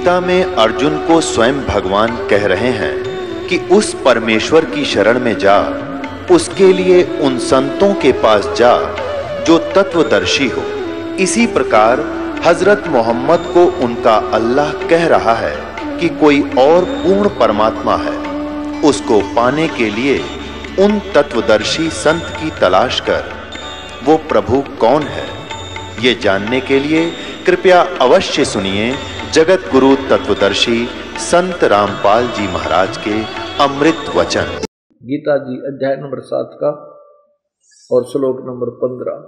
गीता में अर्जुन को स्वयं भगवान कह रहे हैं कि उस परमेश्वर की शरण में जा, उसके लिए उन संतों के पास जा जो तत्वदर्शी हो। इसी प्रकार हजरत मोहम्मद को उनका अल्लाह कह रहा है कि कोई और पूर्ण परमात्मा है, उसको पाने के लिए उन तत्वदर्शी संत की तलाश कर। वो प्रभु कौन है, ये जानने के लिए कृपया अवश्य सुनिए जगत गुरु तत्वदर्शी संत रामपाल जी महाराज के अमृत वचन। गीता जी अध्याय नंबर 7 का और श्लोक नंबर 15।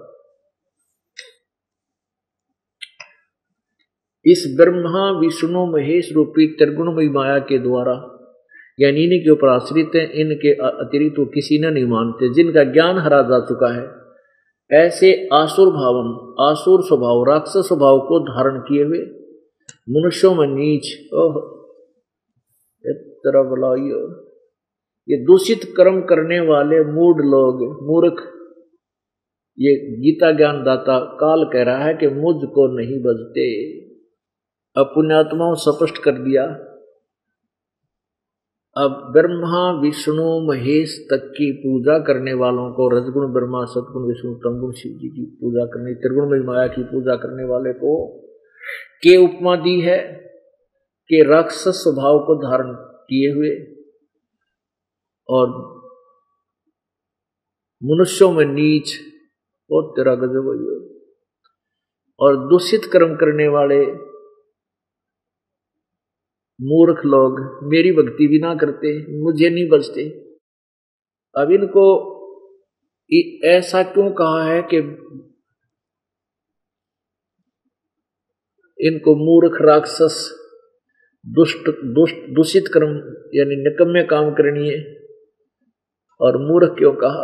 इस ब्रह्मा विष्णु महेश रूपी त्रिगुणमयी माया के द्वारा, यानी इन्हीं के ऊपर आश्रित हैं, इनके अतिरिक्त तो किसी ने नहीं मानते, जिनका ज्ञान हरा जा चुका है, ऐसे आसुर भावम, आसुर स्वभाव, राक्षस स्वभाव को धारण किए हुए मनुष्यों में नीच, ये दूषित कर्म करने वाले मूढ़ लोग, मूर्ख, ये गीता ज्ञान दाता काल कह रहा है कि मुझको नहीं बजते। अपुण्यात्माओं स्पष्ट कर दिया। अब ब्रह्मा विष्णु महेश तक की पूजा करने वालों को, रजगुण ब्रह्मा, सतगुण विष्णु, तमगुण शिव जी की पूजा करने, त्रिगुणमयी माया की पूजा करने वाले को के उपमा दी है कि राक्षस स्वभाव को धारण किए हुए और मनुष्यों में नीच और तेरा गजब हो, और दूषित कर्म करने वाले मूर्ख लोग मेरी भक्ति भी ना करते, मुझे नहीं बचते। अब इनको ऐसा क्यों कहा है कि इनको मूर्ख, राक्षस, दुष्ट, दूषित कर्म यानी निकम्मे काम करनी है, और मूर्ख क्यों कहा?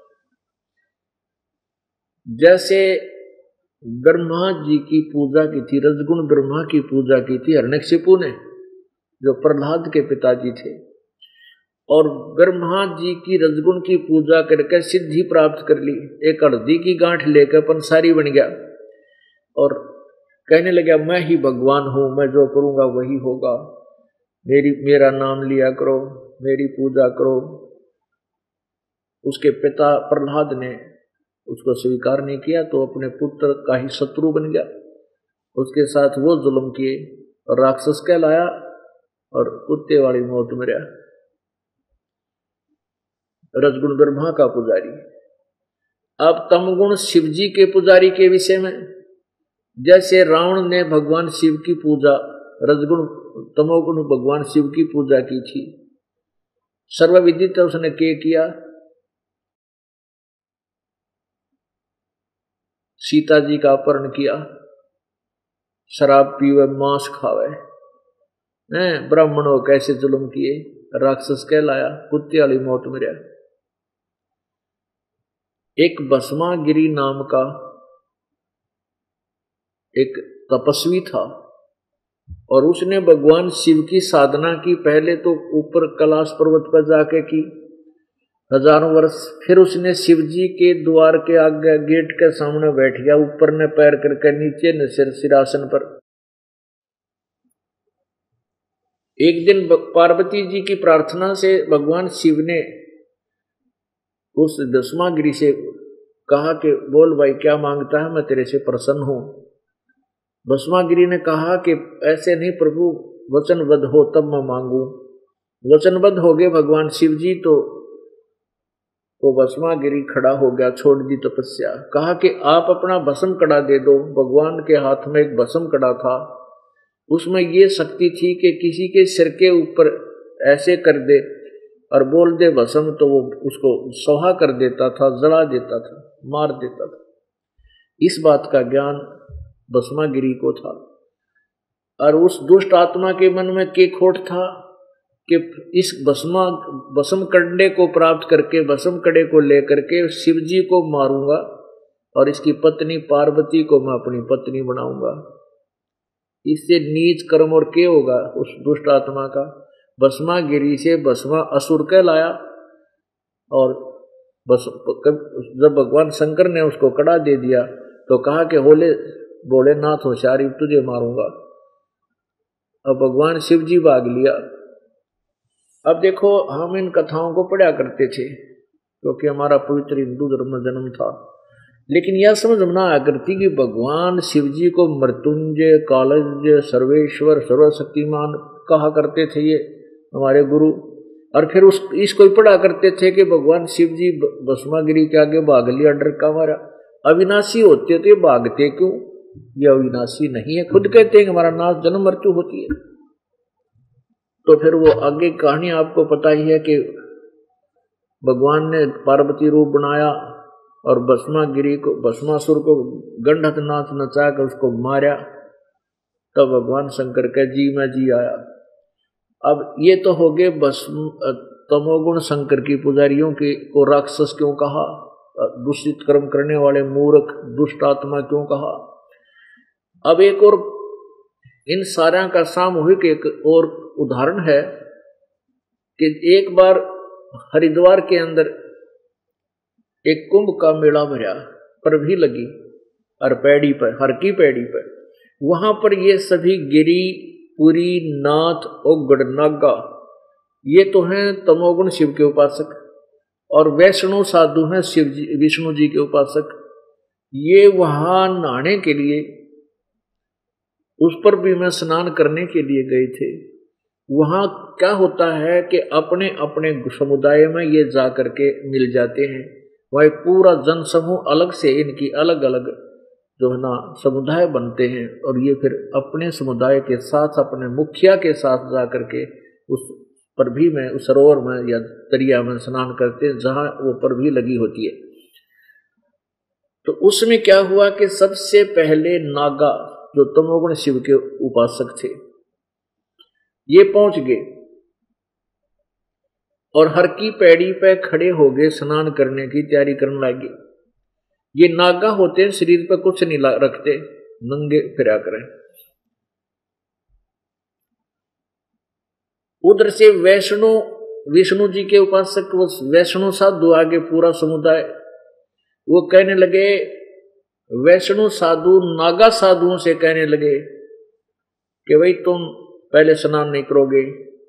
जैसे ब्रह्मा जी की पूजा की थी, रजगुण ब्रह्मा की पूजा की थी हिरण्यकशिपु ने, जो प्रहलाद के पिताजी थे, और ब्रह्मा जी की रजगुण की पूजा करके सिद्धि प्राप्त कर ली, एक हल्दी की गांठ लेकर पंसारी बन गया और कहने लगा मैं ही भगवान हूं, मैं जो करूंगा वही होगा, मेरा नाम लिया करो, मेरी पूजा करो। उसके पिता प्रहलाद ने उसको स्वीकार नहीं किया तो अपने पुत्र का ही शत्रु बन गया, उसके साथ वो जुल्म किए और राक्षस कहलाया और कुत्ते वाली मौत मरा। रजगुण ब्रह्मा का पुजारी। अब तमगुण शिवजी के पुजारी के विषय में, जैसे रावण ने भगवान शिव की पूजा, रजगुण तमोगुण भगवान शिव की पूजा की थी, सर्वविदित उसने किया, सीता जी का अपहरण किया, शराब पीवे, मांस खावे, ब्राह्मणों कैसे जुल्म किए, राक्षस कहलाया, कुत्ते वाली मौत मरा। एक भस्मागिरी नाम का एक तपस्वी था और उसने भगवान शिव की साधना की, पहले तो ऊपर कैलाश पर्वत पर जाके की हजारों वर्ष, फिर उसने शिव जी के द्वार के आगे गेट के सामने बैठ गया, ऊपर ने पैर करके, नीचे ने सिरासन पर। एक दिन पार्वती जी की प्रार्थना से भगवान शिव ने उस भस्मागिरी से कहा कि बोल भाई क्या मांगता है, मैं तेरे से प्रसन्न हूं। भस्मागिरी ने कहा कि ऐसे नहीं प्रभु, वचनबद्ध हो तब मैं मांगू। वचनबद्ध हो गए भगवान शिव जी, तो वो भस्मागिरी खड़ा हो गया, छोड़ दी तपस्या। कहा कि आप अपना भस्म कड़ा दे दो। भगवान के हाथ में एक भस्म कड़ा था, उसमें ये शक्ति थी कि किसी के सिर के ऊपर ऐसे कर दे और बोल दे भस्म, तो वो उसको सोहा कर देता था, जला देता था, मार देता था। इस बात का ज्ञान भस्मागिरी को था, और उस दुष्ट आत्मा के मन में के खोट था कि इस भस्म कड़े को प्राप्त करके, भस्म कड़े को लेकर के शिव जी को मारूंगा और इसकी पत्नी पार्वती को मैं अपनी पत्नी बनाऊंगा। इससे नीच कर्म और क्या होगा उस दुष्ट आत्मा का? भस्मागिरी से भस्मा असुर कहलाया, और जब भगवान शंकर ने उसको कड़ा दे दिया तो कहा कि होले भोलेनाथ होशियारी, तुझे मारूंगा। अब भगवान शिव जी भाग लिया। अब देखो हम इन कथाओं को पढ़ा करते थे क्योंकि हमारा पवित्र हिंदू धर्म में जन्म था, लेकिन यह समझ में ना आया करती कि भगवान शिव जी को मृत्युंजय, कालज्ञ, सर्वेश्वर, सर्वशक्तिमान कहा करते थे ये हमारे गुरु। और फिर इसको ही पढ़ा करते थे कि भगवान शिव जी भस्मागिरी के आगे भाग लिया, डर का मारा। अविनाशी होते तो ये भागते क्यों? ये अविनाशी नहीं है, खुद कहते हैं कि हमारा नाश जन्म मृत्यु होती है। तो फिर वो आगे कहानी आपको पता ही है कि भगवान ने पार्वती रूप बनाया और भस्मासुर को गंधक नाच नचा कर उसको मारा। तब भगवान शंकर के जी में जी आया। अब ये तो हो गए तमोगुण शंकर की पुजारियों के को राक्षस क्यों कहा, दूषित कर्म करने वाले मूर्ख दुष्ट आत्मा क्यों कहा। अब एक और इन सारा का सामूहिक एक और उदाहरण है कि एक बार हरिद्वार के अंदर एक कुंभ का मेला भरा पर भी लगी हर पैड़ी पर, हर की पैड़ी पर। वहां पर ये सभी गिरी, पुरी, नाथ और गढ़नागा ये तो हैं तमोगुण शिव के उपासक, और वैष्णव साधु हैं शिव जी विष्णु जी के उपासक। ये वहां नहाने के लिए, उस पर भी मैं स्नान करने के लिए गए थे। वहां क्या होता है कि अपने अपने समुदाय में ये जा करके मिल जाते हैं। वह पूरा जन समूह अलग से इनकी अलग अलग जो है ना समुदाय बनते हैं, और ये फिर अपने समुदाय के साथ अपने मुखिया के साथ जा करके उस पर भी में उस सरोवर में या दरिया में स्नान करते हैं जहां वो पर भी लगी होती है। तो उसमें क्या हुआ कि सबसे पहले नागा जो तमोगुण शिव के उपासक थे ये पहुंच गए और हर की पैड़ी पे खड़े हो गए, स्नान करने की तैयारी करने लगे। ये नागा होते हैं, शरीर पे कुछ नहीं रखते, नंगे फिरा करें। उधर से विष्णु जी के उपासक वो वैष्णव साधु आगे पूरा समुदाय वो कहने लगे, वैष्णव साधु नागा साधुओं से कहने लगे कि भाई तुम पहले स्नान नहीं करोगे,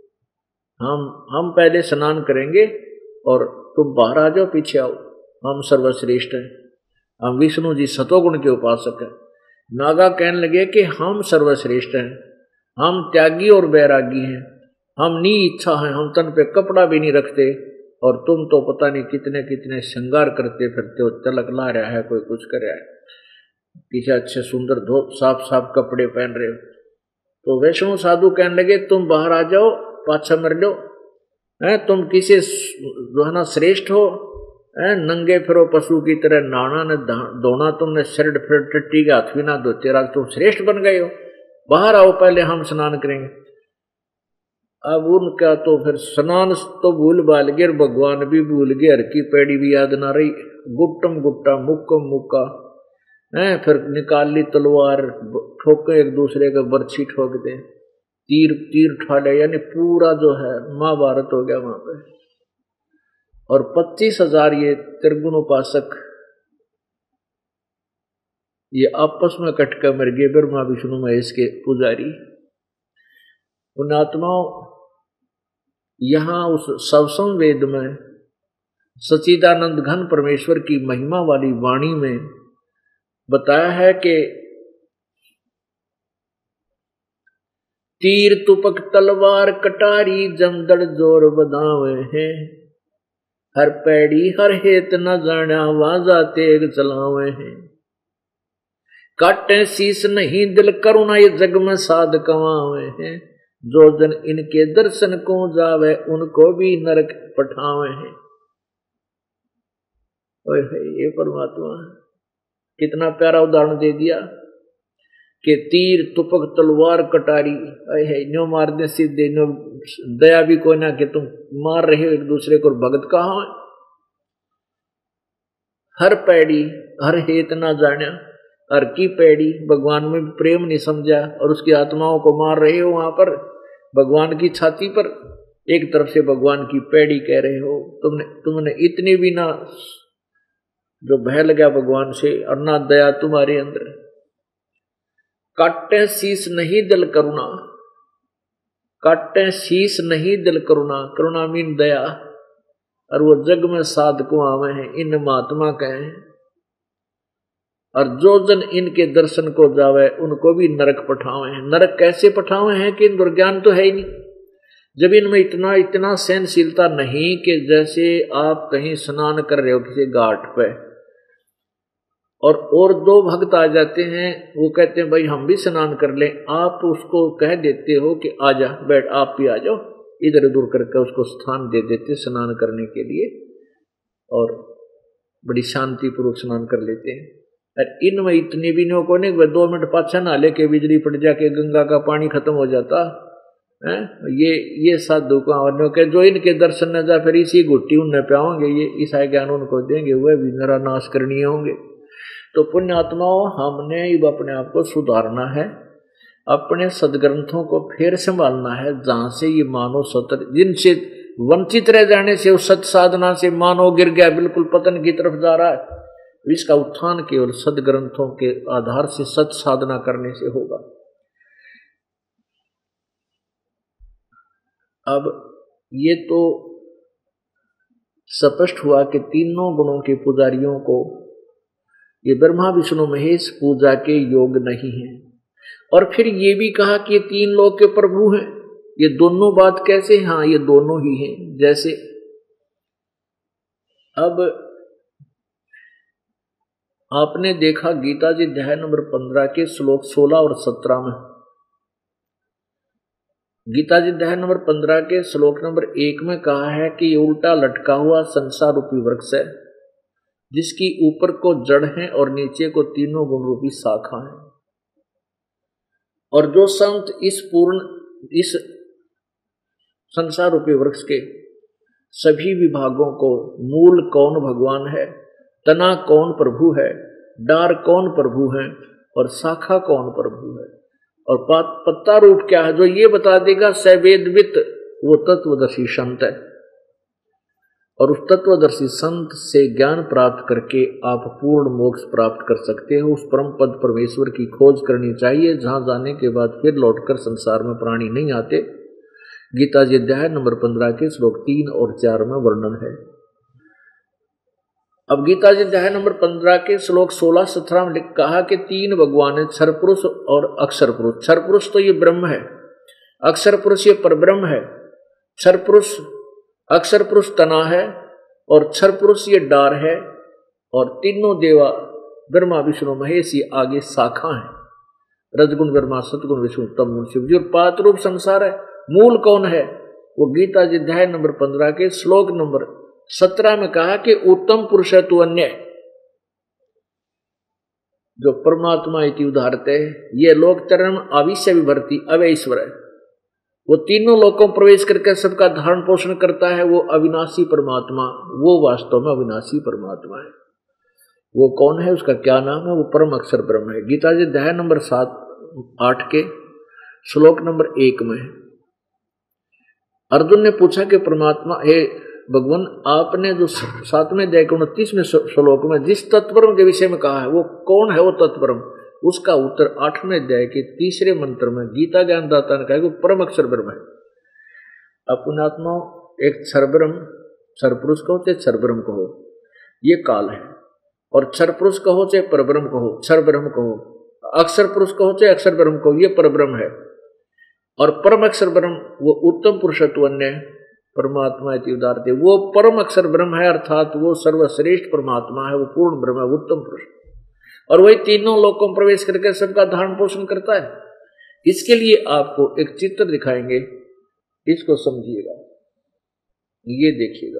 हम पहले स्नान करेंगे और तुम बाहर आ जाओ, पीछे आओ, हम सर्वश्रेष्ठ हैं, हम विष्णु जी सतोगुण के उपासक हैं। नागा कहने लगे कि हम सर्वश्रेष्ठ हैं, हम त्यागी और बैरागी हैं, हम नी इच्छा हैं, हम तन पे कपड़ा भी नहीं रखते, और तुम तो पता नहीं कितने कितने श्रृंगार करते फिरते हो, तिलक ला रहा है, कोई कुछ कर रहा है, पीछे अच्छे सुंदर धोप साफ साफ कपड़े पहन रहे हो। तो वैष्णव साधु कहने लगे तुम बाहर आ जाओ, पाछा मर लो, तुम किसी जो है ना श्रेष्ठ हो, नंगे फिरो पशु की तरह, नाना ने धोना तुमने, शरीर फिर टट्टी के हाथ भी ना धोते रहा, तुम श्रेष्ठ बन गए हो, बाहर आओ पहले हम स्नान करेंगे। अब उनका तो फिर स्नान तो भूल भाल गए, भगवान भी भूल गए, हर की पैड़ी भी याद ना रही, गुट्टम गुट्टा मुक्कम मुक्का, फिर निकाल ली तलवार, ठोके एक दूसरे का बर्छी ठोक दे, तीर ठाले, यानी पूरा जो है महाभारत हो गया वहां पे। और 25,000 ये त्रिगुण उपासक ये आपस में कटकर मर गए, ब्रह्मा विष्णु महेश के पुजारी। उन आत्माओं यहां उस सवसम वेद में सच्चिदानंद घन परमेश्वर की महिमा वाली वाणी में बताया है कि तीर तुपक तलवार कटारी जमदड़ जोर बदावे हैं, हर पैड़ी हर हेत न जाना वाजा तेग चलावे हैं, काटे शीस नहीं दिल करुणा ये जग में साध कमावे हैं, जो जन इनके दर्शन को जावे उनको भी नरक पठावे हैं। ये परमात्मा कितना प्यारा उदाहरण दे दिया कि तीर तुपक तलवार कटारी है, न्यो मार दे सीधे, न्यो दया भी कोई ना कि तुम मार रहे हो एक दूसरे को, भगत कहाँ है। हर पैड़ी हर हेत ना जाना, हर की पैड़ी भगवान में प्रेम नहीं समझा और उसकी आत्माओं को मार रहे हो वहां पर भगवान की छाती पर, एक तरफ से भगवान की पैड़ी कह रहे हो। तुमने इतनी भी ना जो भय लगा भगवान से और ना दया तुम्हारे अंदर। काटे शीस नहीं दिल करुणा, काटे शीश नहीं दिल करुणा, करुणा मीन दया, और वो जग में साधको आवे हैं इन महात्मा कहें, और जो जन इनके दर्शन को जावे उनको भी नरक पठावे हैं। नरक कैसे पठावे हैं कि इन ज्ञान तो है ही नहीं, जब इनमें इतना सहनशीलता नहीं कि जैसे आप कहीं स्नान कर रहे हो किसी घाट पे और दो भक्त आ जाते हैं, वो कहते हैं भाई हम भी स्नान कर लें, आप उसको कह देते हो कि आजा बैठ, आप भी आ जाओ, इधर उधर करके उसको स्थान दे देते स्नान करने के लिए और बड़ी शांति पूर्वक स्नान कर लेते हैं। और इनमें इतनी भी नहीं को नहीं 2 मिनट पाछा ना लेके बिजली पड़ जाके गंगा का पानी खत्म हो जाता है। ये साधु का के जो इनके दर्शन न जा फिर इसी घुट्टी उन्हें प्याओगे, ये ईसा ज्ञान उनको देंगे, वह भी नरा नाश करनी होंगे। तो पुण्यात्माओं, हमने अपने आप को सुधारना है, अपने सदग्रंथों को फिर संभालना है, जहां से ये मानव सतर जिनसे वंचित रह जाने से उस सत साधना से मानव गिर गया, बिल्कुल पतन की तरफ जा रहा है। इसका उत्थान केवल सदग्रंथों के आधार से सत साधना करने से होगा। अब ये तो स्पष्ट हुआ कि तीनों गुणों के पुजारियों को ये ब्रह्मा विष्णु महेश पूजा के योग नहीं है। और फिर ये भी कहा कि ये 3 लोक के प्रभु हैं। ये दोनों बात कैसे? हाँ, ये दोनों ही हैं। जैसे अब आपने देखा गीता जी अध्याय नंबर 15 के श्लोक 16 और 17 में, गीता जी अध्याय नंबर 15 के श्लोक नंबर 1 में कहा है कि ये उल्टा लटका हुआ संसार रूपी वृक्ष है, जिसकी ऊपर को जड़ है और नीचे को तीनों गुण रूपी शाखा है। और जो संत इस संसार रूपी वृक्ष के सभी विभागों को, मूल कौन भगवान है, तना कौन प्रभु है, डार कौन प्रभु है और शाखा कौन प्रभु है और पत्ता रूप क्या है, जो ये बता देगा सवेदवित, वो तत्वदर्शी संत है। और उस तत्वदर्शी संत से ज्ञान प्राप्त करके आप पूर्ण मोक्ष प्राप्त कर सकते हो। उस परम पद परमेश्वर की खोज करनी चाहिए, जहां जाने के बाद फिर लौटकर संसार में प्राणी नहीं आते। गीता जी अध्याय नंबर 15 के श्लोक 3 और 4 में वर्णन है। अब गीता जी अध्याय नंबर 15 के श्लोक 16-17 में कहा कि 3 भगवान है, क्षर पुरुष और अक्षर पुरुष। क्षर पुरुष तो ये ब्रह्म है, अक्षर पुरुष ये परब्रह्म है। क्षर पुरुष, अक्षर पुरुष तना है और क्षर पुरुष ये डार है, और तीनों देवा ब्रह्मा विष्णु महेश ये आगे शाखा है। रजगुण ब्रह्मा, सतगुण विष्णु, तम गुण शिव जी। और पात रूप संसार है। मूल कौन है? वो गीता जी अध्याय नंबर 15 के श्लोक नंबर 17 में कहा कि उत्तम पुरुष है तू अन्य, जो परमात्मा इति उदाहरते, ये लोक चरण अविश्य विभर्ति अवैश्वर है। वो तीनों लोकों में प्रवेश करके सबका धारण पोषण करता है। वो अविनाशी परमात्मा, वो वास्तव में अविनाशी परमात्मा है। वो कौन है? उसका क्या नाम है? वो परम अक्षर ब्रह्म है। गीता जी अध्याय नंबर 7-8 के श्लोक नंबर 1 में अर्जुन ने पूछा कि परमात्मा, हे भगवान, आपने जो 7वें अध्याय के 29वें श्लोक में जिस तत्परम के विषय में कहा है, वो कौन है वो तत्परम? उसका उत्तर 8वें अध्याय के 3रे मंत्र में गीता ज्ञानदाता ने कहा कि परम अक्षर ब्रह्म है। अपनात्मा एक क्षर ब्रह्म, क्षर पुरुष कहो चाहे क्षर ब्रह्म कहो, ये काल है। और क्षर पुरुष कहो चाहे परब्रह्म कहो, क्षर ब्रह्म कहो, अक्षर पुरुष कहो चाहे अक्षर ब्रह्म कहो, ये परब्रह्म है। और परम अक्षर ब्रह्म वो उत्तम पुरुषत्व अन्य परमात्मा इति उदाहरते, वो परम अक्षर ब्रह्म है, अर्थात वो सर्वश्रेष्ठ परमात्मा है, वो पूर्ण ब्रह्म है, उत्तम पुरुष। और वही तीनों लोकों में प्रवेश करके सबका धारण पोषण करता है। इसके लिए आपको एक चित्र दिखाएंगे, इसको समझिएगा। ये देखिएगा,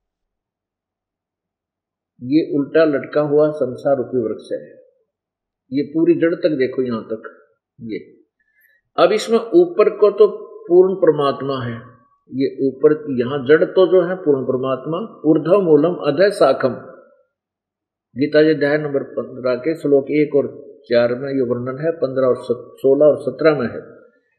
ये उल्टा लटका हुआ संसार रूपी वृक्ष है। ये पूरी जड़ तक देखो, यहां तक ये। अब इसमें ऊपर को तो पूर्ण परमात्मा है, ये ऊपर यहां जड़ तो जो है पूर्ण परमात्मा। ऊर्ध्व मूलम अधः शाखम, गीता जी अध्याय नंबर 15 के श्लोक 1 और 4 में ये वर्णन है। 15 और 16 और 17 में है।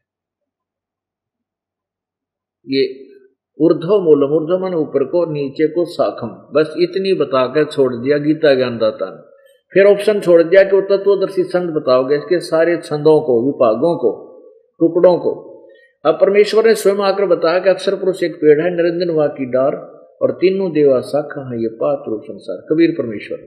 ये ऊर्ध्व मूलम, ऊर्ध्व माने ऊपर को, नीचे को शाखम, बस इतनी बताकर छोड़ दिया गीता ज्ञानदाता ने। फिर ऑप्शन छोड़ दिया कि वो तत्वदर्शी संत बताओगे इसके सारे छंदों को, विभागों को, टुकड़ों को। अब परमेश्वर ने स्वयं आकर बताया कि अक्षर पुरुष एक पेड़ है, निरंजन वा की डार और तीनों देवा शाखा है, ये पात रूप संसार। कबीर परमेश्वर,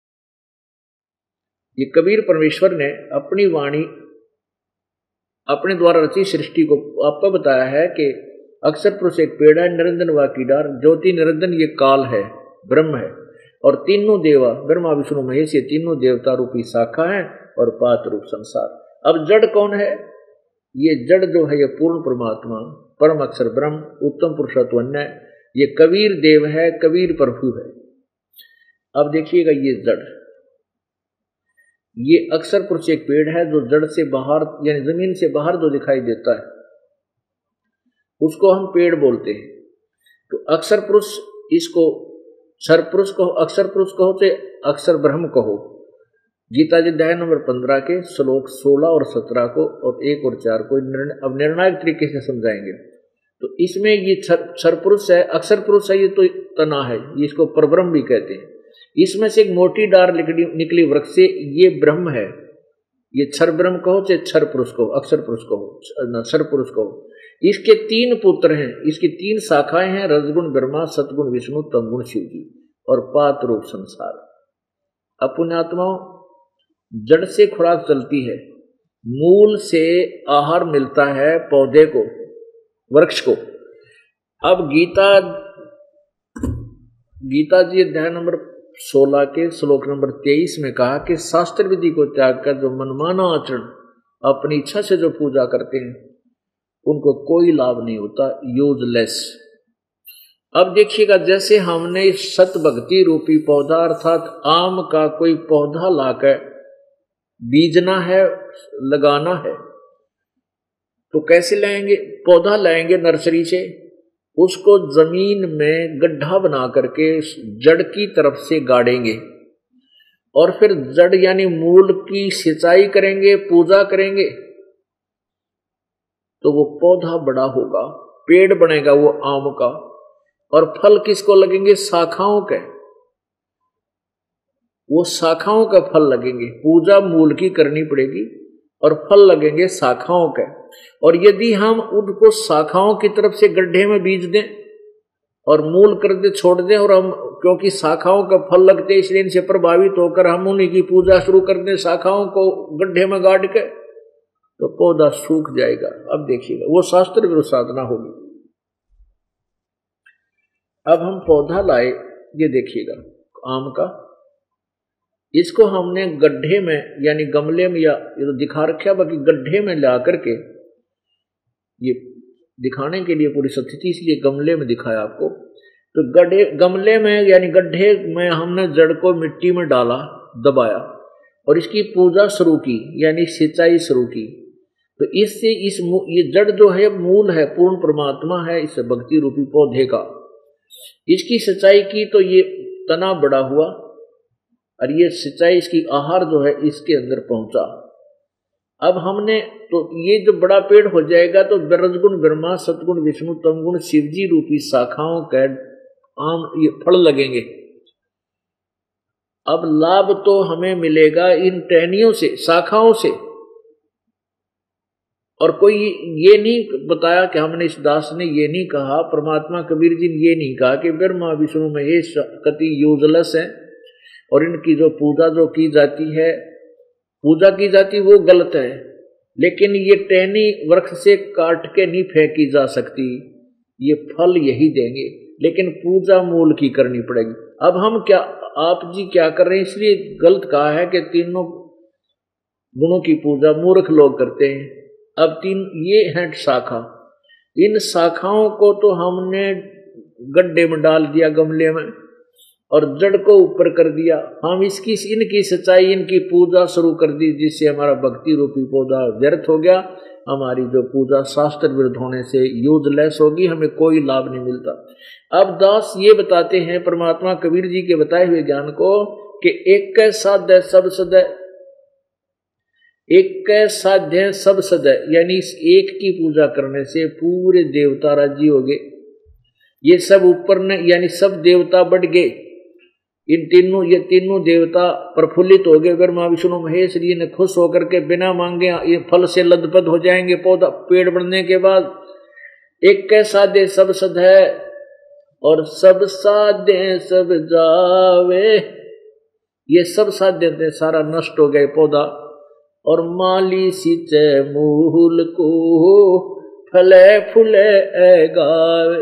ये कबीर परमेश्वर ने अपनी वाणी अपने द्वारा रची सृष्टि को आपको बताया है कि अक्षर पुरुष एक पेड़ है, निरंजन वा की डार, ज्योति निरंजन ये काल है, ब्रह्म है, और तीनों देवा ब्रह्मा विष्णु महेश ये तीनों देवता रूपी शाखा है, और पात रूप संसार। अब जड़ कौन है? ये जड़ जो है ये पूर्ण परमात्मा, परम अक्षर ब्रह्म, उत्तम पुरुषत्व अन्य, ये कबीर देव है, कबीर प्रभु है। अब देखिएगा ये जड़, ये अक्षर पुरुष एक पेड़ है जो जड़ से बाहर यानी जमीन से बाहर जो दिखाई देता है उसको हम पेड़ बोलते हैं। तो अक्षर पुरुष, इसको क्षर पुरुष कहो, अक्षर पुरुष कहो तो अक्षर ब्रह्म कहो। गीता जी अध्याय नंबर 15 के श्लोक 16 और 17 को और 1 और 4 को अब निर्णायक तरीके से समझाएंगे। तो इसमें ये क्षर पुरुष है, अक्षर पुरुष है, ये तो तना है, ये इसको परब्रह्म भी कहते हैं। इसमें से एक मोटी डार निकली वृक्ष से, ये ब्रह्म है, ये क्षर ब्रह्म कहो चाहे क्षर पुरुष कहो, अक्षर पुरुष कहो, क्षर पुरुष कहो। इसके 3 पुत्र हैं, इसकी 3 शाखाएं हैं, रजगुण ब्रह्मा, सतगुण विष्णु, तमगुण शिव जी, और पात रूप संसार। अपुण्यात्माओं, जड़ से खुराक चलती है, मूल से आहार मिलता है पौधे को, वृक्ष को। अब गीता जी अध्याय नंबर 16 के श्लोक नंबर 23 में कहा कि शास्त्र विधि को त्याग कर जो मनमाना आचरण अपनी इच्छा से जो पूजा करते हैं उनको कोई लाभ नहीं होता, यूजलेस। अब देखिएगा, जैसे हमने सत भक्ति रूपी पौधा अर्थात आम का कोई पौधा लाकर बीजना है, लगाना है, तो कैसे लाएंगे? पौधा लाएंगे नर्सरी से, उसको जमीन में गड्ढा बना करके जड़ की तरफ से गाड़ेंगे और फिर जड़ यानी मूल की सिंचाई करेंगे, पूजा करेंगे, तो वो पौधा बड़ा होगा, पेड़ बनेगा वो आम का, और फल किसको लगेंगे? शाखाओं के, वो शाखाओं का फल लगेंगे। पूजा मूल की करनी पड़ेगी और फल लगेंगे शाखाओं के। और यदि हम उनको शाखाओं की तरफ से गड्ढे में बीज दें और मूल कर दे, छोड़ दें, और हम क्योंकि शाखाओं का फल लगते इसलिए इनसे प्रभावित होकर हम उन्हीं की पूजा शुरू कर दें शाखाओं को गड्ढे में गाड़ के, तो पौधा सूख जाएगा। अब देखिएगा, वो शास्त्र विरुद्ध साधना होगी। अब हम पौधा लाए, ये देखिएगा आम का, इसको हमने गड्ढे में यानी गमले में, या ये तो दिखा रखा, बाकी गड्ढे में ला करके, ये दिखाने के लिए पूरी स्थिति इसलिए गमले में दिखाया आपको। तो गमले में यानी गड्ढे में हमने जड़ को मिट्टी में डाला, दबाया, और इसकी पूजा शुरू की यानी सिंचाई शुरू की। तो इससे ये जड़ जो है मूल है, पूर्ण परमात्मा है, इस भक्ति रूपी पौधे का। इसकी सिंचाई की तो ये तना बड़ा हुआ, और ये सिंचाई, इसकी आहार जो है इसके अंदर पहुंचा। अब हमने तो ये जो बड़ा पेड़ हो जाएगा तो रजगुण ब्रह्मा, सतगुण विष्णु, तमगुण शिवजी रूपी शाखाओं के आम ये फल लगेंगे। अब लाभ तो हमें मिलेगा इन टहनियों से, शाखाओं से, और कोई ये नहीं बताया कि हमने, इस दास ने ये नहीं कहा, परमात्मा कबीर जी ने ये नहीं कहा कि ब्रह्मा विष्णु महेश कति यूजलेस है और इनकी जो पूजा जो की जाती है, पूजा की जाती वो गलत है। लेकिन ये टहनी वृक्ष से काट के नहीं फेंकी जा सकती, ये फल यही देंगे, लेकिन पूजा मूल की करनी पड़ेगी। अब हम क्या, आप जी क्या कर रहे हैं? इसलिए गलत कहा है कि तीनों गुणों की पूजा मूर्ख लोग करते हैं। अब 3 ये हैं शाखा, इन शाखाओं को तो हमने गड्ढे में डाल दिया, गमले में, और जड़ को ऊपर कर दिया। हम इनकी सच्चाई, इनकी पूजा शुरू कर दी, जिससे हमारा भक्ति रूपी पौधा व्यर्थ हो गया। हमारी जो पूजा शास्त्र विरुद्ध होने से यूजलेस होगी, हमें कोई लाभ नहीं मिलता। अब दास ये बताते हैं परमात्मा कबीर जी के बताए हुए ज्ञान को कि एक साध्य सब सदय, एक साध्य सब सदय, यानी इस एक की पूजा करने से पूरे देवता राजी हो गए। ये सब ऊपर ने यानी सब देवता बढ़ गए, ये तीनों देवता प्रफुल्लित हो गए। ब्रह्मा विष्णु महेश जी ने खुश होकर के बिना मांगे ये फल से लदपद हो जाएंगे। पौधा पेड़ बढ़ने के बाद एक कैसा दे सब सद है और सब साधे सब जावे। ये सब साध्य थे, सारा नष्ट हो गए पौधा। और माली सिंचे मूल को फले फूले गावे।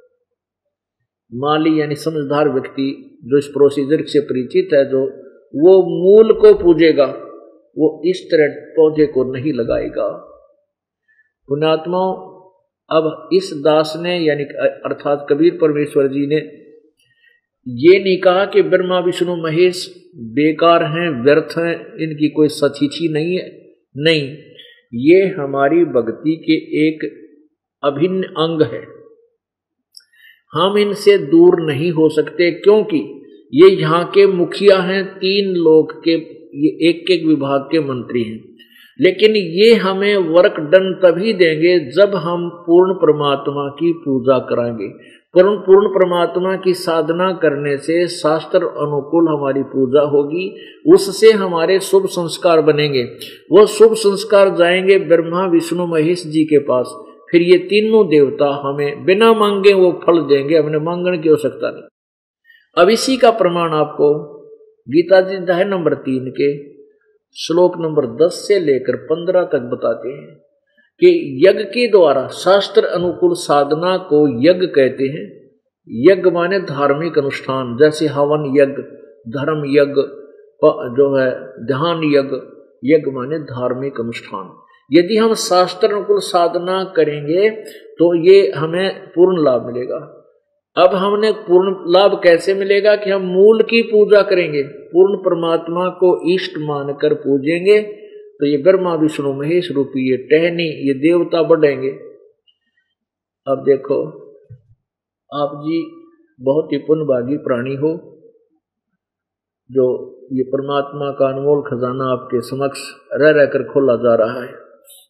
माली यानी समझदार व्यक्ति जो इस प्रोसीजर से परिचित है, जो वो मूल को पूजेगा, वो इस तरह पौधे को नहीं लगाएगा। पुण्यात्माओं, अब इस दास ने यानी अर्थात कबीर परमेश्वर जी ने ये नहीं कहा कि ब्रह्मा विष्णु महेश बेकार हैं, व्यर्थ हैं, इनकी कोई सचीची नहीं है। नहीं, ये हमारी भक्ति के एक अभिन्न अंग है। हम इनसे दूर नहीं हो सकते, क्योंकि ये यहाँ के मुखिया हैं, 3 लोक के, ये एक एक विभाग के मंत्री हैं। लेकिन ये हमें वर्क डन तभी देंगे जब हम पूर्ण परमात्मा की पूजा कराएंगे। पूर्ण परमात्मा की साधना करने से शास्त्र अनुकूल हमारी पूजा होगी, उससे हमारे शुभ संस्कार बनेंगे। वो शुभ संस्कार जाएंगे ब्रह्मा विष्णु महेश जी के पास। फिर ये तीनों देवता हमें बिना मांगे वो फल देंगे, हमने मांगने की आवश्यकता नहीं। अब इसी का प्रमाण आपको गीता जी अध्याय नंबर 3 के श्लोक नंबर 10 से लेकर 15 तक बताते हैं कि यज्ञ के द्वारा शास्त्र अनुकूल साधना को यज्ञ कहते हैं। यज्ञ माने धार्मिक अनुष्ठान, जैसे हवन यज्ञ, धर्म यज्ञ जो है, ध्यान यज्ञ। यज्ञ माने धार्मिक अनुष्ठान। यदि हम शास्त्र अनुकूल साधना करेंगे तो ये हमें पूर्ण लाभ मिलेगा। अब हमने पूर्ण लाभ कैसे मिलेगा कि हम मूल की पूजा करेंगे, पूर्ण परमात्मा को इष्ट मानकर पूजेंगे, तो ये ब्रह्मा विष्णु महेश रूपी ये टहनी, ये देवता बढ़ेंगे। अब देखो, आप जी बहुत ही पुण्यभागी प्राणी हो, जो ये परमात्मा का अनमोल खजाना आपके समक्ष रह रहकर खोला जा रहा है।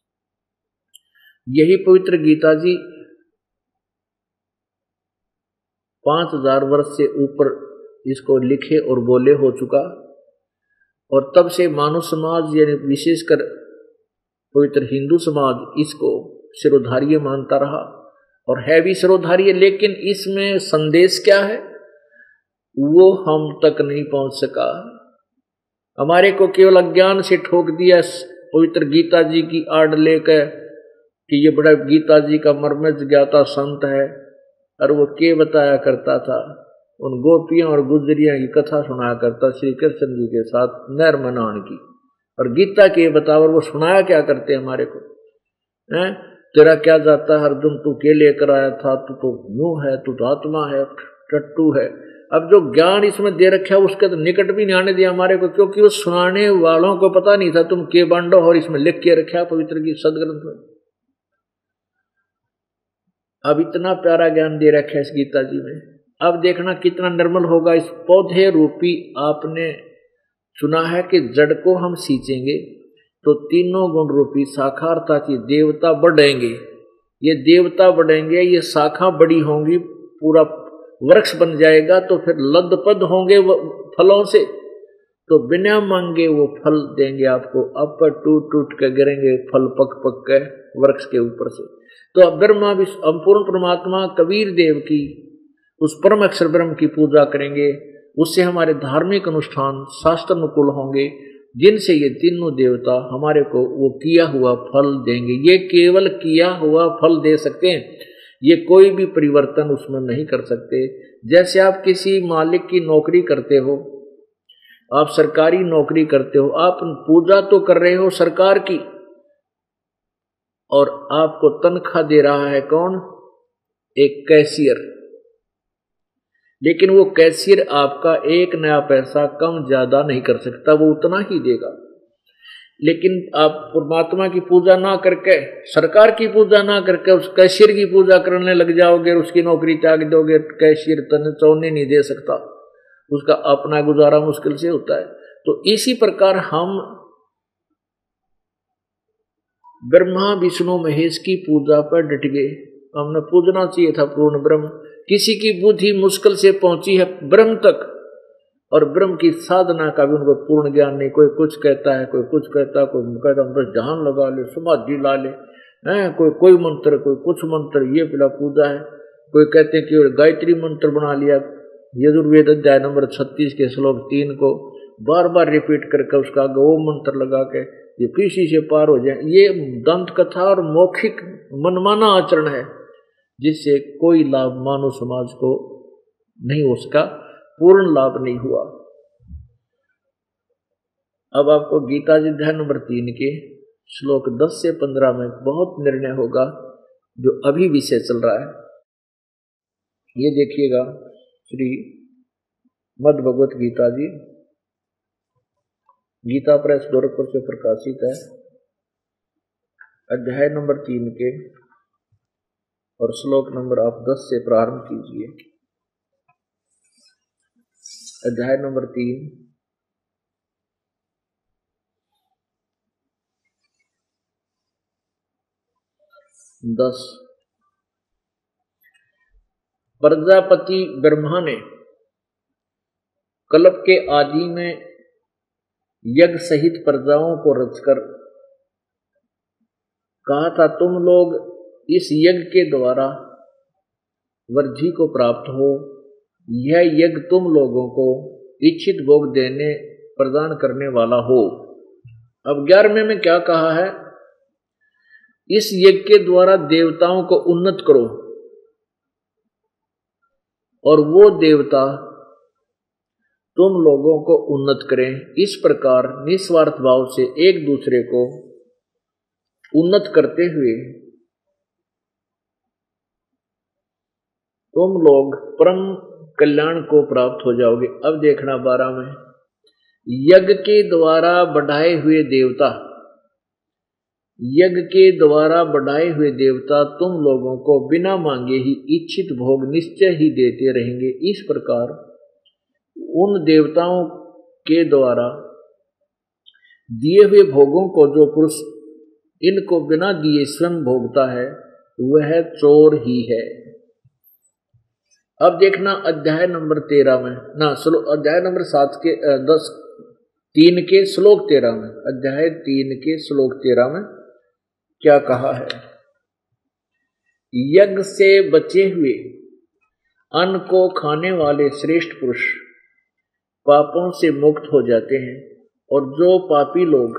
यही पवित्र गीता जी 5000 वर्ष से ऊपर इसको लिखे और बोले हो चुका, और तब से मानव समाज यानी विशेषकर पवित्र हिंदू समाज इसको शिरोधार्य मानता रहा, और है भी शिरोधार्य। लेकिन इसमें संदेश क्या है वो हम तक नहीं पहुंच सका। हमारे को केवल अज्ञान से ठोक दिया पवित्र गीता जी की आड़ लेकर कि ये बड़ा गीता जी का मर्मज्ञ ज्ञाता संत है, और वो के बताया करता था, उन गोपियों और गुजरियों की कथा सुनाया करता श्री कृष्ण जी के साथ नर मनान की। और गीता के बतावर वो सुनाया क्या करते हमारे को, हैं? तेरा क्या जाता है अर्जुन, तू के लेकर आया था, तू तो यूं है, तू तो आत्मा है, टट्टू है। अब जो ज्ञान इसमें दे रखा है उसके तो निकट भी नहीं आने दिया हमारे को, क्योंकि वो सुनाने वालों को पता नहीं था तुम के बांडो, और इसमें लिख के रखा पवित्र की सदग्रंथ में। अब इतना प्यारा ज्ञान दे रखा है इस गीता जी में। अब देखना कितना निर्मल होगा। इस पौधे रूपी आपने सुना है कि जड़ को हम सींचेंगे तो तीनों गुण रूपी साकारता की देवता बढ़ेंगे। ये देवता बढ़ेंगे, ये शाखा बड़ी होंगी, पूरा वृक्ष बन जाएगा, तो फिर लदपद होंगे फलों से, तो बिना मांगे वो फल देंगे आपको। अब पर टूट टूट के गिरेंगे फल पक पक के वृक्ष के ऊपर से। तो अब ब्रह्मा पूर्ण परमात्मा कबीर देव की उस परम अक्षर ब्रह्म की पूजा करेंगे, उससे हमारे धार्मिक अनुष्ठान शास्त्र अनुकूल होंगे, जिनसे ये तीनों देवता हमारे को वो किया हुआ फल देंगे। ये केवल किया हुआ फल दे सकते हैं, ये कोई भी परिवर्तन उसमें नहीं कर सकते। जैसे आप किसी मालिक की नौकरी करते हो, आप सरकारी नौकरी करते हो, आप पूजा तो कर रहे हो सरकार की, और आपको तनख्वाह दे रहा है कौन? एक कैशियर। लेकिन वो कैशियर आपका 1 नया पैसा कम ज्यादा नहीं कर सकता, वो उतना ही देगा। लेकिन आप परमात्मा की पूजा ना करके, सरकार की पूजा ना करके उस कैशियर की पूजा करने लग जाओगे, उसकी नौकरी त्याग दोगे, कैशियर तन चौने नहीं दे सकता, उसका अपना गुजारा मुश्किल से होता है। तो इसी प्रकार हम ब्रह्मा विष्णु महेश की पूजा पर डट गए। हमने पूजना चाहिए था पूर्ण ब्रह्म। किसी की बुद्धि मुश्किल से पहुंची है ब्रह्म तक, और ब्रह्म की साधना का भी उनको पूर्ण ज्ञान नहीं। कोई कुछ कहता है, कोई कुछ कहता है, कोई कहता है बस ध्यान लगा ले, समाधि ला ले। है, कोई मंत्र, कोई कुछ मंत्र, ये पिला पूजा है। कोई कहते हैं कि गायत्री मंत्र बना लिया, यजुर्वेद अध्याय नंबर 36 के श्लोक 3 को बार बार रिपीट करके उसका गो मंत्र लगा के ये किसी से पार हो जाए। ये दंत कथा और मौखिक मनमाना आचरण है, जिससे कोई लाभ मानव समाज को नहीं, उसका पूर्ण लाभ नहीं हुआ। अब आपको गीता जी अध्याय नंबर 3 के श्लोक 10 से 15 में बहुत निर्णय होगा, जो अभी विषय चल रहा है। ये देखिएगा, श्री मद् भगवत गीता जी, गीता प्रेस गोरखपुर से प्रकाशित है, अध्याय नंबर 3 के और श्लोक नंबर आप 10 से प्रारंभ कीजिए। अध्याय नंबर 3 10। प्रजापति ब्रह्मा ने कल्प के आदि में यज्ञ सहित प्रजाओं को रचकर कहा था, तुम लोग इस यज्ञ के द्वारा वृद्धि को प्राप्त हो। यह यज्ञ तुम लोगों को इच्छित भोग देने प्रदान करने वाला हो। अब 11वें में क्या कहा है? इस यज्ञ के द्वारा देवताओं को उन्नत करो और वो देवता तुम लोगों को उन्नत करें। इस प्रकार निस्वार्थ भाव से एक दूसरे को उन्नत करते हुए तुम लोग परम कल्याण को प्राप्त हो जाओगे। अब देखना 12 में, यज्ञ के द्वारा बढ़ाए हुए देवता, यज्ञ के द्वारा बढ़ाए हुए देवता तुम लोगों को बिना मांगे ही इच्छित भोग निश्चय ही देते रहेंगे। इस प्रकार उन देवताओं के द्वारा दिए हुए भोगों को जो पुरुष इनको बिना दिए स्वयं भोगता है, वह चोर ही है। अब देखना अध्याय नंबर 13 में, अध्याय नंबर 7 के 3 के श्लोक 13 में, अध्याय 3 के श्लोक 13 में क्या कहा है? यज्ञ से बचे हुए अन्न को खाने वाले श्रेष्ठ पुरुष पापों से मुक्त हो जाते हैं, और जो पापी लोग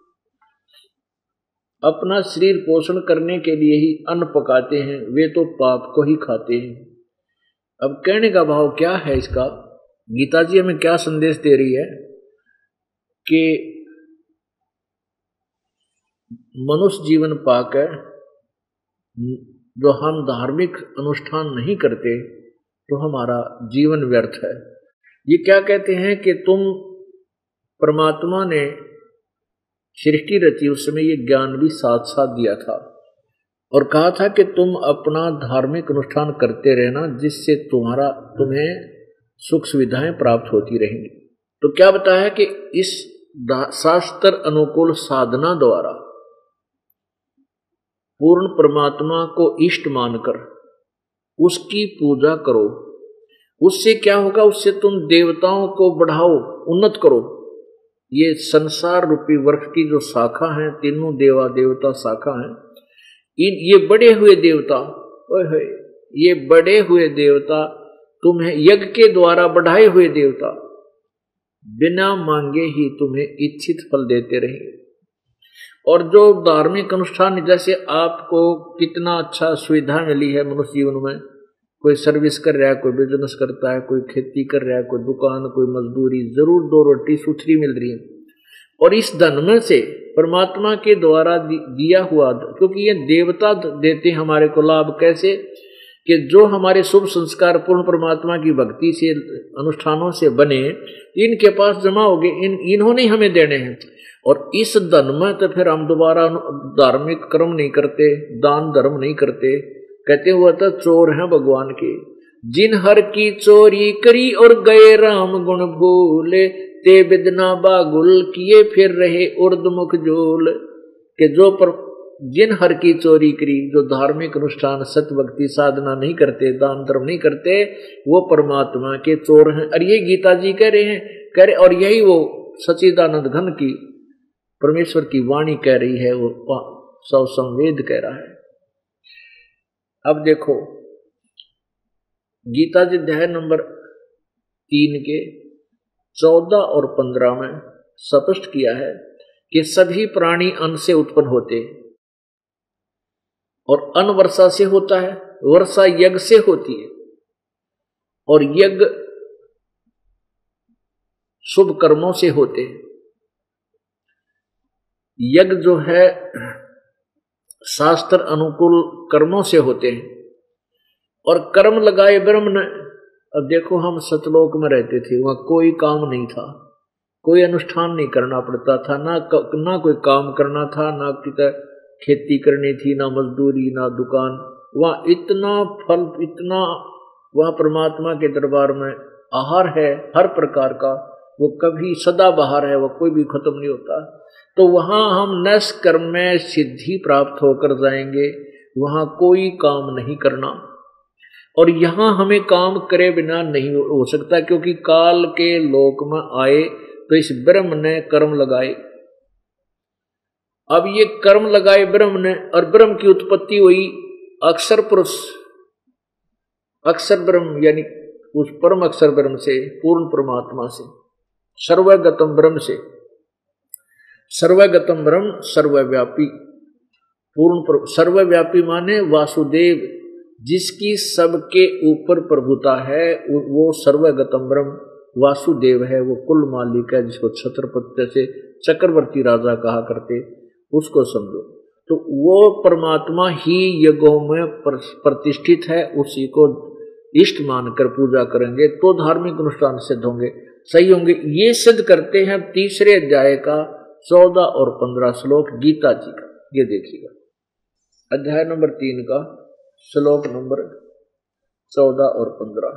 अपना शरीर पोषण करने के लिए ही अन्न पकाते हैं, वे तो पाप को ही खाते हैं। अब कहने का भाव क्या है इसका? गीता जी हमें क्या संदेश दे रही है कि मनुष्य जीवन पाकर जो हम धार्मिक अनुष्ठान नहीं करते तो हमारा जीवन व्यर्थ है। ये क्या कहते हैं कि तुम परमात्मा ने सृष्टि रची, उस समय ये ज्ञान भी साथ साथ दिया था और कहा था कि तुम अपना धार्मिक अनुष्ठान करते रहना, जिससे तुम्हें सुख सुविधाएं प्राप्त होती रहेंगी। तो क्या बताया कि इस शास्त्र अनुकूल साधना द्वारा पूर्ण परमात्मा को इष्ट मानकर उसकी पूजा करो। उससे क्या होगा? उससे तुम देवताओं को बढ़ाओ, उन्नत करो। ये संसार रूपी वृक्ष की जो शाखा है, तीनों देवा देवता शाखा है, ये बढ़े हुए देवता, ये बढ़े हुए देवता तुम्हें यज्ञ के द्वारा बढ़ाए हुए देवता बिना मांगे ही तुम्हें इच्छित फल देते रहेंगे। और जो धार्मिक अनुष्ठान, जैसे आपको कितना अच्छा सुविधा मिली है मनुष्य जीवन में, कोई सर्विस कर रहा है, कोई बिजनेस करता है, कोई खेती कर रहा है, कोई दुकान, कोई मजदूरी, जरूर 2 रोटी सुथरी मिल रही है। और इस धन में से परमात्मा के द्वारा दिया हुआ, क्योंकि ये देवता देते हमारे को लाभ, कैसे कि जो हमारे शुभ संस्कार पूर्ण परमात्मा की भक्ति से अनुष्ठानों से बने, इनके पास जमा हो गए, इन्होंने हमें देने हैं। और इस धन में तो फिर हम दोबारा धार्मिक कर्म नहीं करते, दान धर्म नहीं करते। कहते हुआ तो चोर हैं भगवान के, जिन हर की चोरी करी और गए राम गुण भूले, ते बिदना बागुल किए फिर रहे उर्दमुख झूल। के जो पर जिन हर की चोरी करी, जो धार्मिक अनुष्ठान सत्य भक्ति साधना नहीं करते, दान धर्म नहीं करते, वो परमात्मा के चोर हैं। और ये गीता जी कह रहे, और यही वो सच्चिदानंद घन की परमेश्वर की वाणी कह रही है। वो सौ संवेद कह रहा है। अब देखो गीता जी अध्याय नंबर 3 के 14 और 15 में स्पष्ट किया है कि सभी प्राणी अन्न से उत्पन्न होते हैं और अन्न वर्षा से होता है, वर्षा यज्ञ से होती है और यज्ञ शुभ कर्मों से होते हैं। यज्ञ जो है शास्त्र अनुकूल कर्मों से होते हैं और कर्म लगाए ब्रह्म ने। अब देखो हम सतलोक में रहते थे, वहां कोई काम नहीं था, कोई अनुष्ठान नहीं करना पड़ता था, ना कोई काम करना था, ना कितना खेती करनी थी, ना मजदूरी, ना दुकान। वहां इतना फल, इतना वहां परमात्मा के दरबार में आहार है हर प्रकार का, वो कभी सदा बहार है, वो कोई भी खत्म नहीं होता। तो वहां हम नैष्ठ कर्म में सिद्धि प्राप्त होकर जाएंगे, वहां कोई काम नहीं करना। और यहां हमें काम करे बिना नहीं हो सकता, क्योंकि काल के लोक में आए तो इस ब्रह्म ने कर्म लगाए। अब ये कर्म लगाए ब्रह्म ने, और ब्रह्म की उत्पत्ति हुई अक्षर पुरुष, अक्षर ब्रह्म यानी उस परम अक्षर ब्रह्म से, पूर्ण परमात्मा से, सर्वगतम ब्रह्म से। सर्वगतम ब्रह्म सर्वव्यापी, पूर्ण सर्वव्यापी माने वासुदेव, जिसकी सबके ऊपर प्रभुता है, वो सर्वगतम ब्रह्म वासुदेव है, वो कुल मालिक है, जिसको छत्रपति से चक्रवर्ती राजा कहा करते, उसको समझो। तो वो परमात्मा ही यज्ञों में प्रतिष्ठित है, उसी को इष्ट मानकर पूजा करेंगे तो धार्मिक अनुष्ठान सिद्ध होंगे, सही होंगे। ये सिद्ध करते हैं तीसरे अध्याय का 14 और 15 श्लोक गीता जी का। ये देखिएगा अध्याय नंबर 3 का श्लोक नंबर 14 और 15।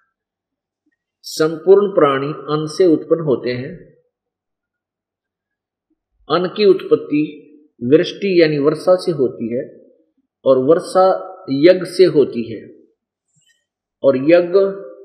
संपूर्ण प्राणी अन्न से उत्पन्न होते हैं। अन्न की उत्पत्ति वृष्टि यानी वर्षा से होती है और वर्षा यज्ञ से होती है, और यज्ञ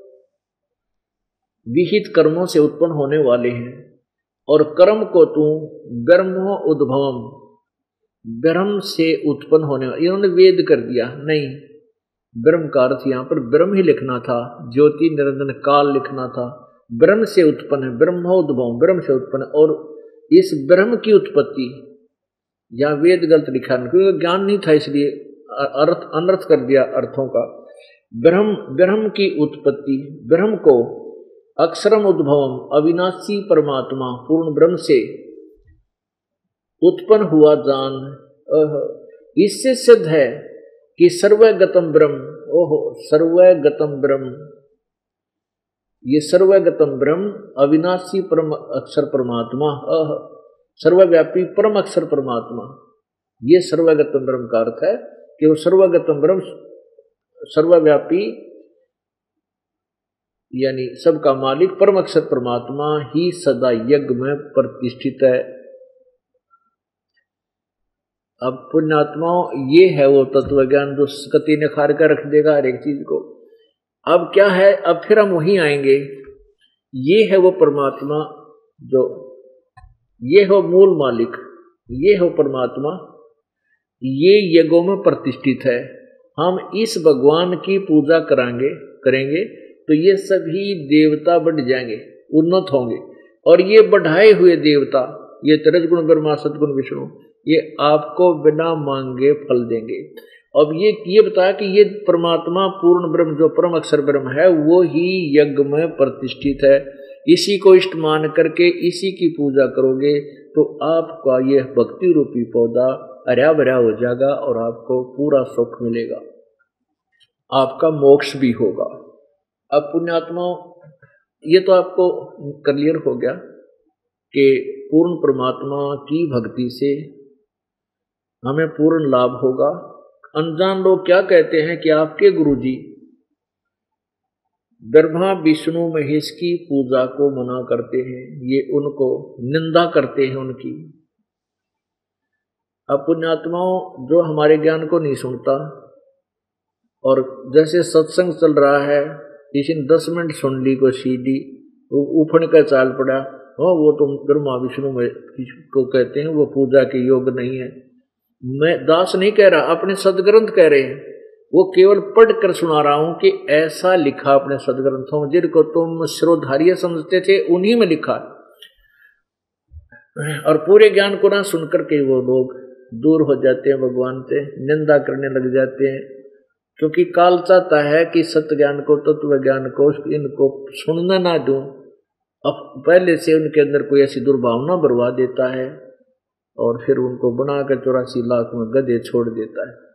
विहित कर्मों से उत्पन्न होने वाले हैं। और कर्म को तू ब्रह्मो उद्भवम, ब्रह्म से उत्पन्न होने वाले, इन्होंने वेद कर दिया, नहीं, ब्रह्म का अर्थ यहाँ पर ब्रह्म ही लिखना था, ज्योति निरंजन काल लिखना था। ब्रह्म से उत्पन्न है, ब्रह्मोद्भव, ब्रह्म से उत्पन्न। और इस ब्रह्म की उत्पत्ति, यहाँ वेद गलत लिखा, क्योंकि ज्ञान नहीं था इसलिए अर्थ अनर्थ कर दिया अर्थों का। ब्रह्म की उत्पत्ति, ब्रह्म को अक्षरम उद्भवम, अविनाशी परमात्मा पूर्ण ब्रह्म से उत्पन्न हुआ जान। इससे सिद्ध है कि सर्वगतम ब्रह्म, ओहो सर्वगतम ब्रह्म, ये सर्वगतम ब्रह्म अविनाशी परम अक्षर परमात्मा, सर्वव्यापी परम अक्षर परमात्मा, ये सर्वगतम ब्रह्म का अर्थ है कि वो सर्वगतम ब्रह्म सर्वव्यापी यानी सबका मालिक परम अक्षर परमात्मा ही सदा यज्ञ में प्रतिष्ठित है। अब पुण्यात्माओं, ये है वो तत्व ज्ञान जो कति ने खार कर रख देगा हर एक चीज को। अब क्या है, अब फिर हम वहीं आएंगे। ये है वो परमात्मा जो, ये हो मूल मालिक, ये हो परमात्मा, ये यज्ञों में प्रतिष्ठित है। हम इस भगवान की पूजा करेंगे तो ये सभी देवता बढ़ जाएंगे, उन्नत होंगे। और ये बढ़ाए हुए देवता, ये रजगुण ब्रह्मा सदगुण विष्णु, ये आपको बिना मांगे फल देंगे। अब ये बताया कि ये परमात्मा पूर्ण ब्रह्म जो परम अक्षर ब्रह्म है, वो ही यज्ञ में प्रतिष्ठित है। इसी को इष्ट मान करके इसी की पूजा करोगे तो आपका ये भक्ति रूपी पौधा हरा भरा हो जाएगा और आपको पूरा सुख मिलेगा, आपका मोक्ष भी होगा। अब पुण्यात्माओं, ये तो आपको क्लियर हो गया कि पूर्ण परमात्मा की भक्ति से हमें पूर्ण लाभ होगा। अनजान लोग क्या कहते हैं कि आपके गुरुजी ब्रह्मा विष्णु महेश की पूजा को मना करते हैं, ये उनको निंदा करते हैं उनकी। अब पुण्यात्माओं, जो हमारे ज्ञान को नहीं सुनता, और जैसे सत्संग चल रहा है, किसी ने 10 मिनट सुन ली को सीडी, वो उफड़ कर चाल पड़ा, वो तो ब्रह्मा विष्णु को कहते हैं, वो पूजा के योग्य नहीं है, मैं दास नहीं कह रहा, अपने सदग्रंथ कह रहे हैं, वो केवल पढ़कर सुना रहा हूं कि ऐसा लिखा अपने सदग्रंथों में, जिनको तुम श्रोधार्य समझते थे उन्हीं में लिखा। और पूरे ज्ञान को ना सुनकर के वो लोग दूर हो जाते हैं भगवान से, निंदा करने लग जाते हैं, क्योंकि काल चाहता है कि सत्य ज्ञान को, तत्व ज्ञान को, इनको सुनना ना दूं। अब पहले से उनके अंदर कोई ऐसी दुर्भावना बरवा देता है और फिर उनको बनाकर 84 लाख में गधे छोड़ देता है।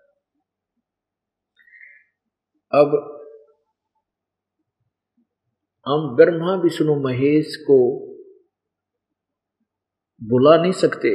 अब हम ब्रह्मा विष्णु महेश को बुला नहीं सकते,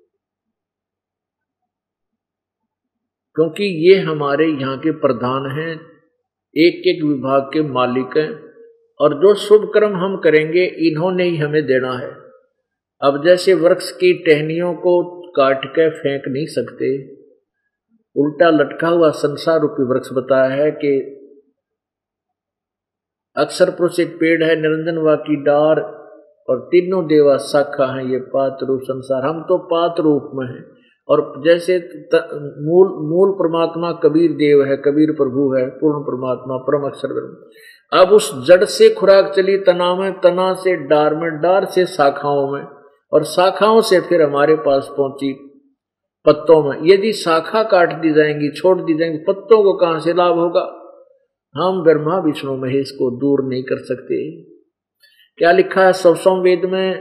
क्योंकि ये हमारे यहाँ के प्रधान हैं, एक एक विभाग के मालिक हैं, और जो शुभ कर्म हम करेंगे इन्होंने ही हमें देना है। अब जैसे वृक्ष की टहनियों को काट के फेंक नहीं सकते, उल्टा लटका हुआ संसार रूपी वृक्ष बताया है कि अक्षर पुरुष एक पेड़ है, निरंजन वा की डार, और तीनों देवा शाखा हैं, ये पात रूप संसार। हम तो पात रूप में हैं, और जैसे मूल परमात्मा कबीर देव है, कबीर प्रभु है, पूर्ण परमात्मा परम अक्षर ब्रह्म। अब उस जड़ से खुराक चली तना में, तना से डार में, डार से शाखाओं में, और शाखाओं से फिर हमारे पास पहुंची पत्तों में। यदि शाखा काट दी जाएंगी, छोड़ दी जाएंगी, पत्तों को कहां से लाभ होगा? हम ब्रह्मा विष्णु महेश को दूर नहीं कर सकते। क्या लिखा है सवसों वेद में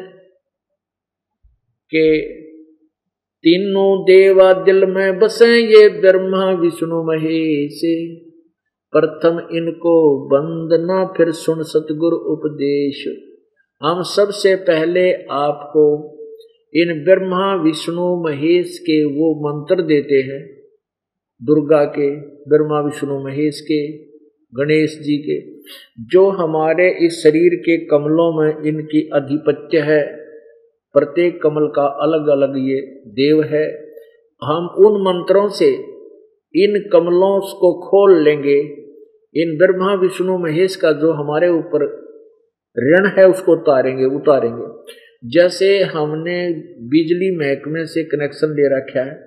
कि तीनों देवा दिल में बसे ये ब्रह्मा विष्णु महेश, प्रथम इनको वंदना फिर सुन सतगुरु उपदेश। हम सबसे पहले आपको इन ब्रह्मा विष्णु महेश के वो मंत्र देते हैं, दुर्गा के, ब्रह्मा विष्णु महेश के, गणेश जी के, जो हमारे इस शरीर के कमलों में इनकी अधिपत्य है। प्रत्येक कमल का अलग अलग ये देव है। हम उन मंत्रों से इन कमलों को खोल लेंगे, इन ब्रह्मा विष्णु महेश का जो हमारे ऊपर ऋण है उसको उतारेंगे। जैसे हमने बिजली महकमे से कनेक्शन ले रखा है,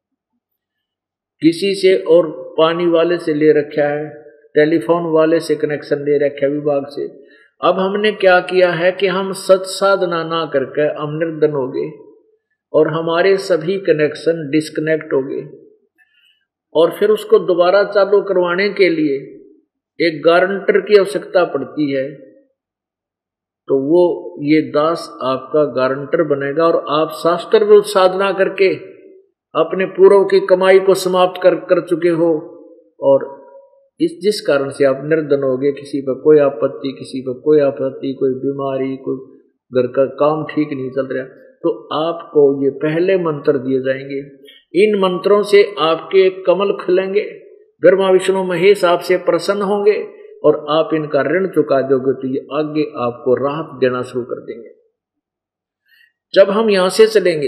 किसी से और पानी वाले से ले रखा है, टेलीफोन वाले से कनेक्शन ले रखा है विभाग से। अब हमने क्या किया है कि हम सत साधना ना करके हम निर्धन हो गए और हमारे सभी कनेक्शन डिस्कनेक्ट हो गए, और फिर उसको दोबारा चालू करवाने के लिए एक गारंटर की आवश्यकता पड़ती है। तो वो ये दास आपका गारंटर बनेगा, और आप शास्त्र विरुद्ध साधना करके अपने पूर्व की कमाई को समाप्त कर चुके हो, और जिस कारण से आप निर्धन हो गए, किसी पर कोई आपत्ति, किसी पर कोई आपत्ति, कोई बीमारी, कोई घर का काम ठीक नहीं चल रहा, तो आपको ये पहले मंत्र दिए जाएंगे। इन मंत्रों से आपके कमल खुलेंगे, ब्रह्मा विष्णु महेश आपसे प्रसन्न होंगे, और आप इनका ऋण चुका दोगे तो ये आगे आपको राहत देना शुरू कर देंगे। जब हम यहां से चलेंगे,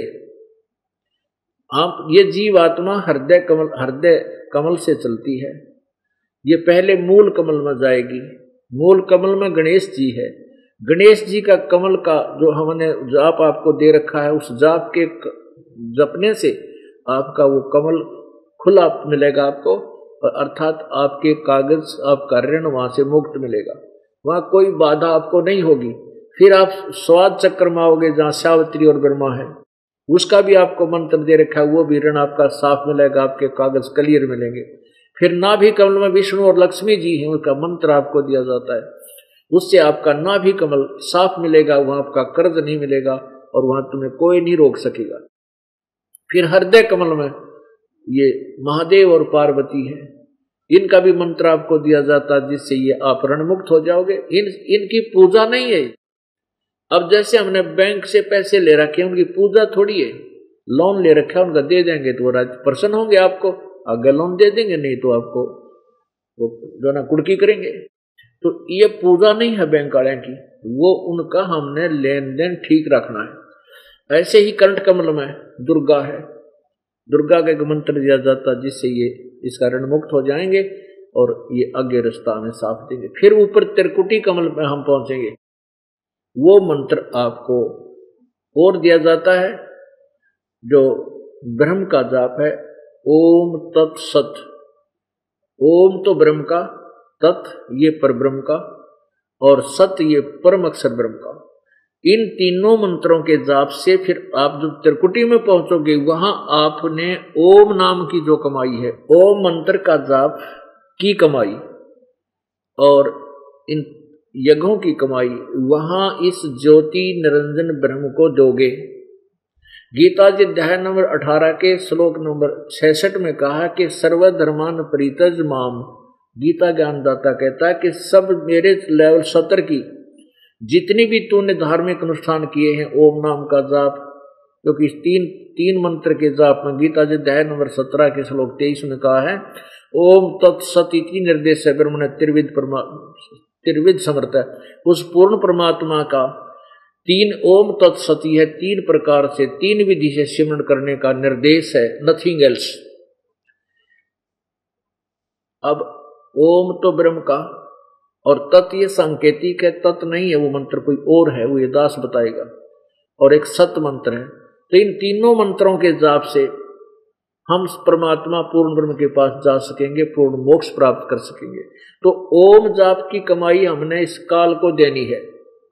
आप ये जीवात्मा हृदय कमल से चलती है, ये पहले मूल कमल में जाएगी। मूल कमल में गणेश जी है, गणेश जी का कमल का जो हमने जाप आपको दे रखा है, उस जाप के जपने से आपका वो कमल खुला मिलेगा आपको, और अर्थात आपके कागज, आपका ऋण वहां से मुक्त मिलेगा, वहां कोई बाधा आपको नहीं होगी। फिर आप स्वाद चक्र में आओगे जहाँ सावित्री और ब्रह्मा है, उसका भी आपको मंत्र दे रखा है, वो भी ऋण आपका साफ मिलेगा, आपके कागज क्लियर मिलेंगे। फिर नाभि कमल में विष्णु और लक्ष्मी जी हैं, उनका मंत्र आपको दिया जाता है, उससे आपका नाभि कमल साफ मिलेगा, वहां आपका कर्ज नहीं मिलेगा और वहां तुम्हें कोई नहीं रोक सकेगा। फिर हृदय कमल में ये महादेव और पार्वती है, इनका भी मंत्र आपको दिया जाता है, जिससे ये आप ऋण मुक्त हो जाओगे। इनकी पूजा नहीं है। अब जैसे हमने बैंक से पैसे ले रखे, उनकी पूजा थोड़ी है। लोन ले रखा है, उनका दे देंगे तो वो प्रसन्न होंगे, आपको आगे लोन दे देंगे, नहीं तो आपको वो जो ना कुड़की करेंगे। तो ये पूजा नहीं है बैंक वाले की, वो उनका हमने लेन देन ठीक रखना है। ऐसे ही कंठ कमल में दुर्गा है, दुर्गा का एक मंत्र दिया जाता, जिससे ये इसका ऋण मुक्त हो जाएंगे और ये आगे रास्ता हमें साफ देंगे। फिर ऊपर त्रिकुटी कमल में हम पहुंचेंगे, वो मंत्र आपको और दिया जाता है, जो ब्रह्म का जाप है ओम तत्सत। ओम तो ब्रह्म का, तत् ये परब्रह्म का, और सत ये परम अक्षर ब्रह्म का। इन तीनों मंत्रों के जाप से फिर आप जब त्रिकुटी में पहुंचोगे वहां आपने ओम नाम की जो कमाई है, ओम मंत्र का जाप की कमाई और इन यज्ञों की कमाई, वहां इस ज्योति निरंजन ब्रह्म को दोगे। गीता जी अध्याय नंबर 18 के श्लोक नंबर 66 में कहा कि सर्वधर्मान परित्यज माम। गीता ज्ञानदाता कहता है कि सब मेरे लेवल 70 की जितनी भी तूने धार्मिक अनुष्ठान किए हैं ओम नाम का जाप, क्योंकि तीन मंत्र के जाप में गीता जी अध्याय नंबर 17 के श्लोक 23 में कहा है ओम तत्सत इति निर्देश है ब्रह्म ने त्रिविध समर्थ है। उस पूर्ण परमात्मा का तीन ओम तत्सती है, तीन प्रकार से तीन विधि से सिमरण करने का निर्देश है, नथिंग एल्स। अब ओम तो ब्रह्म का और तत् ये सांकेतिक है, तत् नहीं है वो मंत्र कोई और है, वो ये दास बताएगा, और एक सत मंत्र है। तो इन तीनों मंत्रों के जाप से हम परमात्मा पूर्ण ब्रह्म के पास जा सकेंगे, पूर्ण मोक्ष प्राप्त कर सकेंगे। तो ओम जाप की कमाई हमने इस काल को देनी है।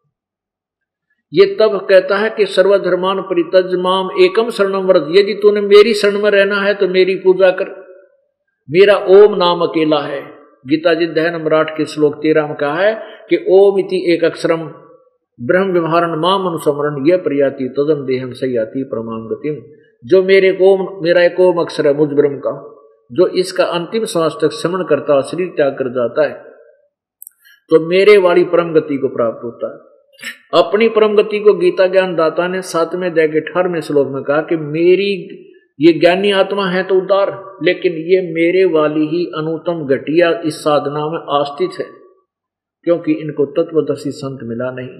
ये तब कहता है कि सर्वधर्मान परित्यज माम एकम शरणम व्रज। यदि तूने मेरी शरण में रहना है तो मेरी पूजा कर, मेरा ओम नाम अकेला है। गीता जी अध्याय नंबर 8 के श्लोक 13 में कहा है कि ओम इति एक अक्षरम ब्रह्म व्यवहारण माम अनुसमरण यह प्रयाति तदम देहम सयाति परमाम गतिम। जो मेरा एक ओम अक्षर है मुझ ब्रह्म का, जो इसका अंतिम श्वास तक स्मरण करता है, शरीर त्याग कर जाता है, तो मेरे वाली परम गति को प्राप्त होता है। अपनी परम गति को गीता ज्ञान दाता ने 7वें अध्याय के 18वें श्लोक में कहा कि मेरी ये ज्ञानी आत्मा है तो उदार, लेकिन ये मेरे वाली ही अनुत्तम घटिया इस साधना में आस्थित है, क्योंकि इनको तत्वदर्शी संत मिला नहीं,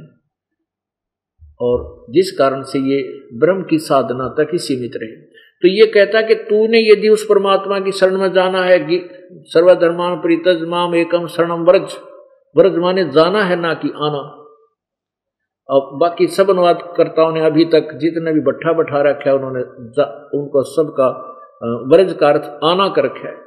और जिस कारण से ये ब्रह्म की साधना तक ही सीमित रहे। तो ये कहता है कि तूने यदि उस परमात्मा की शरण में जाना है, सर्वधर्मान परित्यज माम एकम शरणम व्रज, व्रज माने जाना है ना कि आना। अब बाकी सब अनुवादकर्ताओं ने अभी तक जितने भी बट्ठा बैठा रखा है उन्होंने उनको सबका व्रज का अर्थ आना कर रखा है,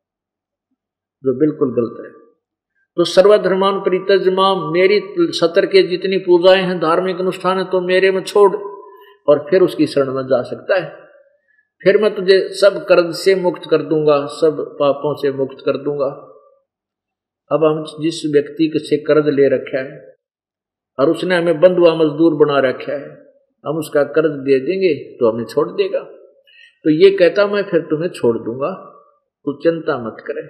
जो बिल्कुल गलत है। तो सर्वधर्मान परित्यज माम, मेरी 70 के जितनी पूजाएं हैं, धार्मिक अनुष्ठान है, तो मेरे में छोड़, और फिर उसकी शरण में जा सकता है। फिर मैं तुझे सब कर्ज से मुक्त कर दूंगा, सब पापों से मुक्त कर दूंगा। अब हम जिस व्यक्ति से कर्ज ले रखा है और उसने हमें बंधुआ मजदूर बना रखा है, हम उसका कर्ज दे देंगे तो हमें छोड़ देगा। तो ये कहता मैं फिर तुम्हें छोड़ दूंगा, तू चिंता मत करे।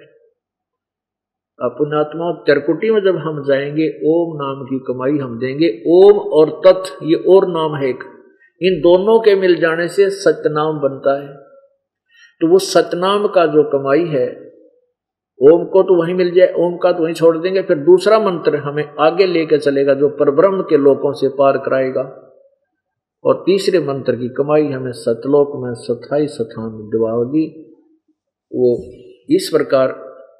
पुण्यात्मा त्रिकुटी में जब हम जाएंगे ओम नाम की कमाई हम देंगे। ओम और तत् ये और नाम है एक, इन दोनों के मिल जाने से सतनाम बनता है। तो वो सतनाम का जो कमाई है, ओम को तो वहीं मिल जाए, ओम का तो वहीं छोड़ देंगे, फिर दूसरा मंत्र हमें आगे लेकर चलेगा जो परब्रह्म के लोकों से पार कराएगा, और तीसरे मंत्र की कमाई हमें सतलोक में स्थायी स्थान दिलाएगी। वो इस प्रकार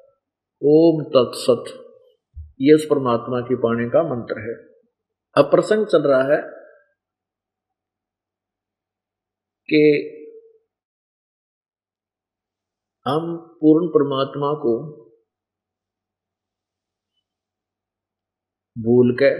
ओम तत्सत ये उस परमात्मा की पाने का मंत्र है। अब प्रसंग चल रहा है कि हम पूर्ण परमात्मा को भूल के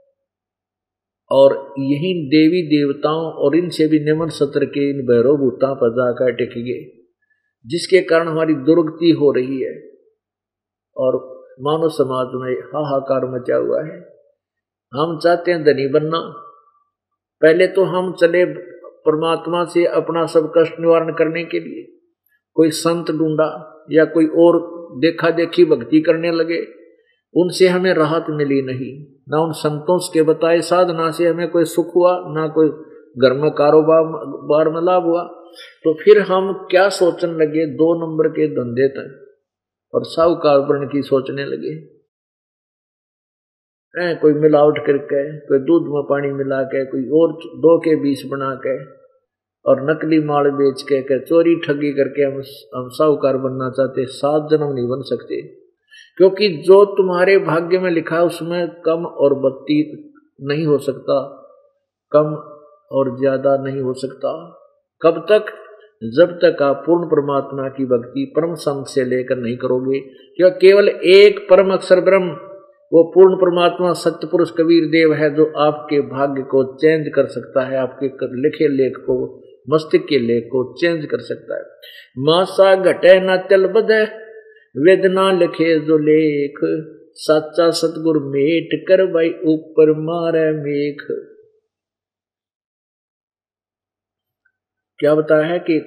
और यही देवी देवताओं और इनसे भी निम्न सत्र के इन भैरव भूता पर जाकर टिक गए, जिसके कारण हमारी दुर्गति हो रही है और मानव समाज में हाहाकार मचा हुआ है। हम चाहते हैं धनी बनना, पहले तो हम चले परमात्मा से अपना सब कष्ट निवारण करने के लिए, कोई संत ढूंढा या कोई और देखा देखी भक्ति करने लगे, उनसे हमें राहत मिली नहीं, ना उन संतों के बताए साधना से हमें कोई सुख हुआ, ना कोई घर में कारोबार में लाभ हुआ। तो फिर हम क्या सोचने लगे, 2 नंबर के धंधे तक और साहूकार बनने की सोचने लगे। कोई मिलावट करके, कोई दूध में पानी मिला के, कोई और 2 के 20 बना के और नकली माल बेच के चोरी ठगी करके हम साहूकार बनना चाहते। 7 जन्म नहीं बन सकते, क्योंकि जो तुम्हारे भाग्य में लिखा है उसमें कम और बत्ती नहीं हो सकता, कम और ज्यादा नहीं हो सकता। कब तक? जब तक आप पूर्ण परमात्मा की भक्ति परम संग से लेकर नहीं करोगे, क्या केवल एक परम अक्षर ब्रह्म, वो पूर्ण परमात्मा सत्य पुरुष कबीर देव है जो आपके भाग्य को चेंज कर सकता है, आपके लिखे लेख को, मस्तिष्क के लेख को चेंज कर सकता है। मासा घटे न चल बधे, वेदना लिखे जो लेख, साचा सतगुर मेट कर भाई ऊपर मारे मेघ। क्या बताया है कि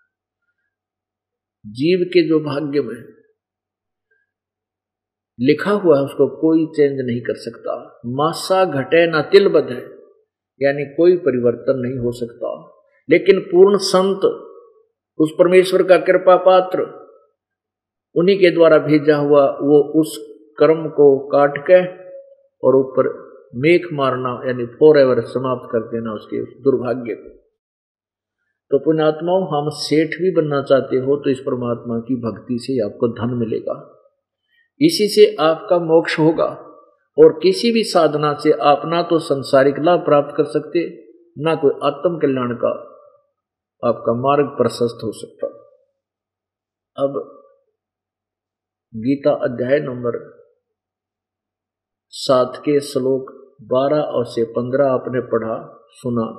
जीव के जो भाग्य में लिखा हुआ है उसको कोई चेंज नहीं कर सकता। मासा घटे ना तिल बध है, यानी कोई परिवर्तन नहीं हो सकता। लेकिन पूर्ण संत, उस परमेश्वर का कृपा पात्र, उन्हीं के द्वारा भेजा हुआ, वो उस कर्म को काट के और ऊपर मेघ मारना, यानी फॉरएवर समाप्त कर देना उसके उस दुर्भाग्य को। तो पुण्यात्माओं, हम सेठ भी बनना चाहते हो तो इस परमात्मा की भक्ति से आपको धन मिलेगा, इसी से आपका मोक्ष होगा। और किसी भी साधना से आप ना तो संसारिक लाभ प्राप्त कर सकते, ना कोई आत्म कल्याण का आपका मार्ग प्रशस्त हो सकता। अब गीता अध्याय नंबर 7 के श्लोक 12 और से 15 आपने पढ़ा सुना,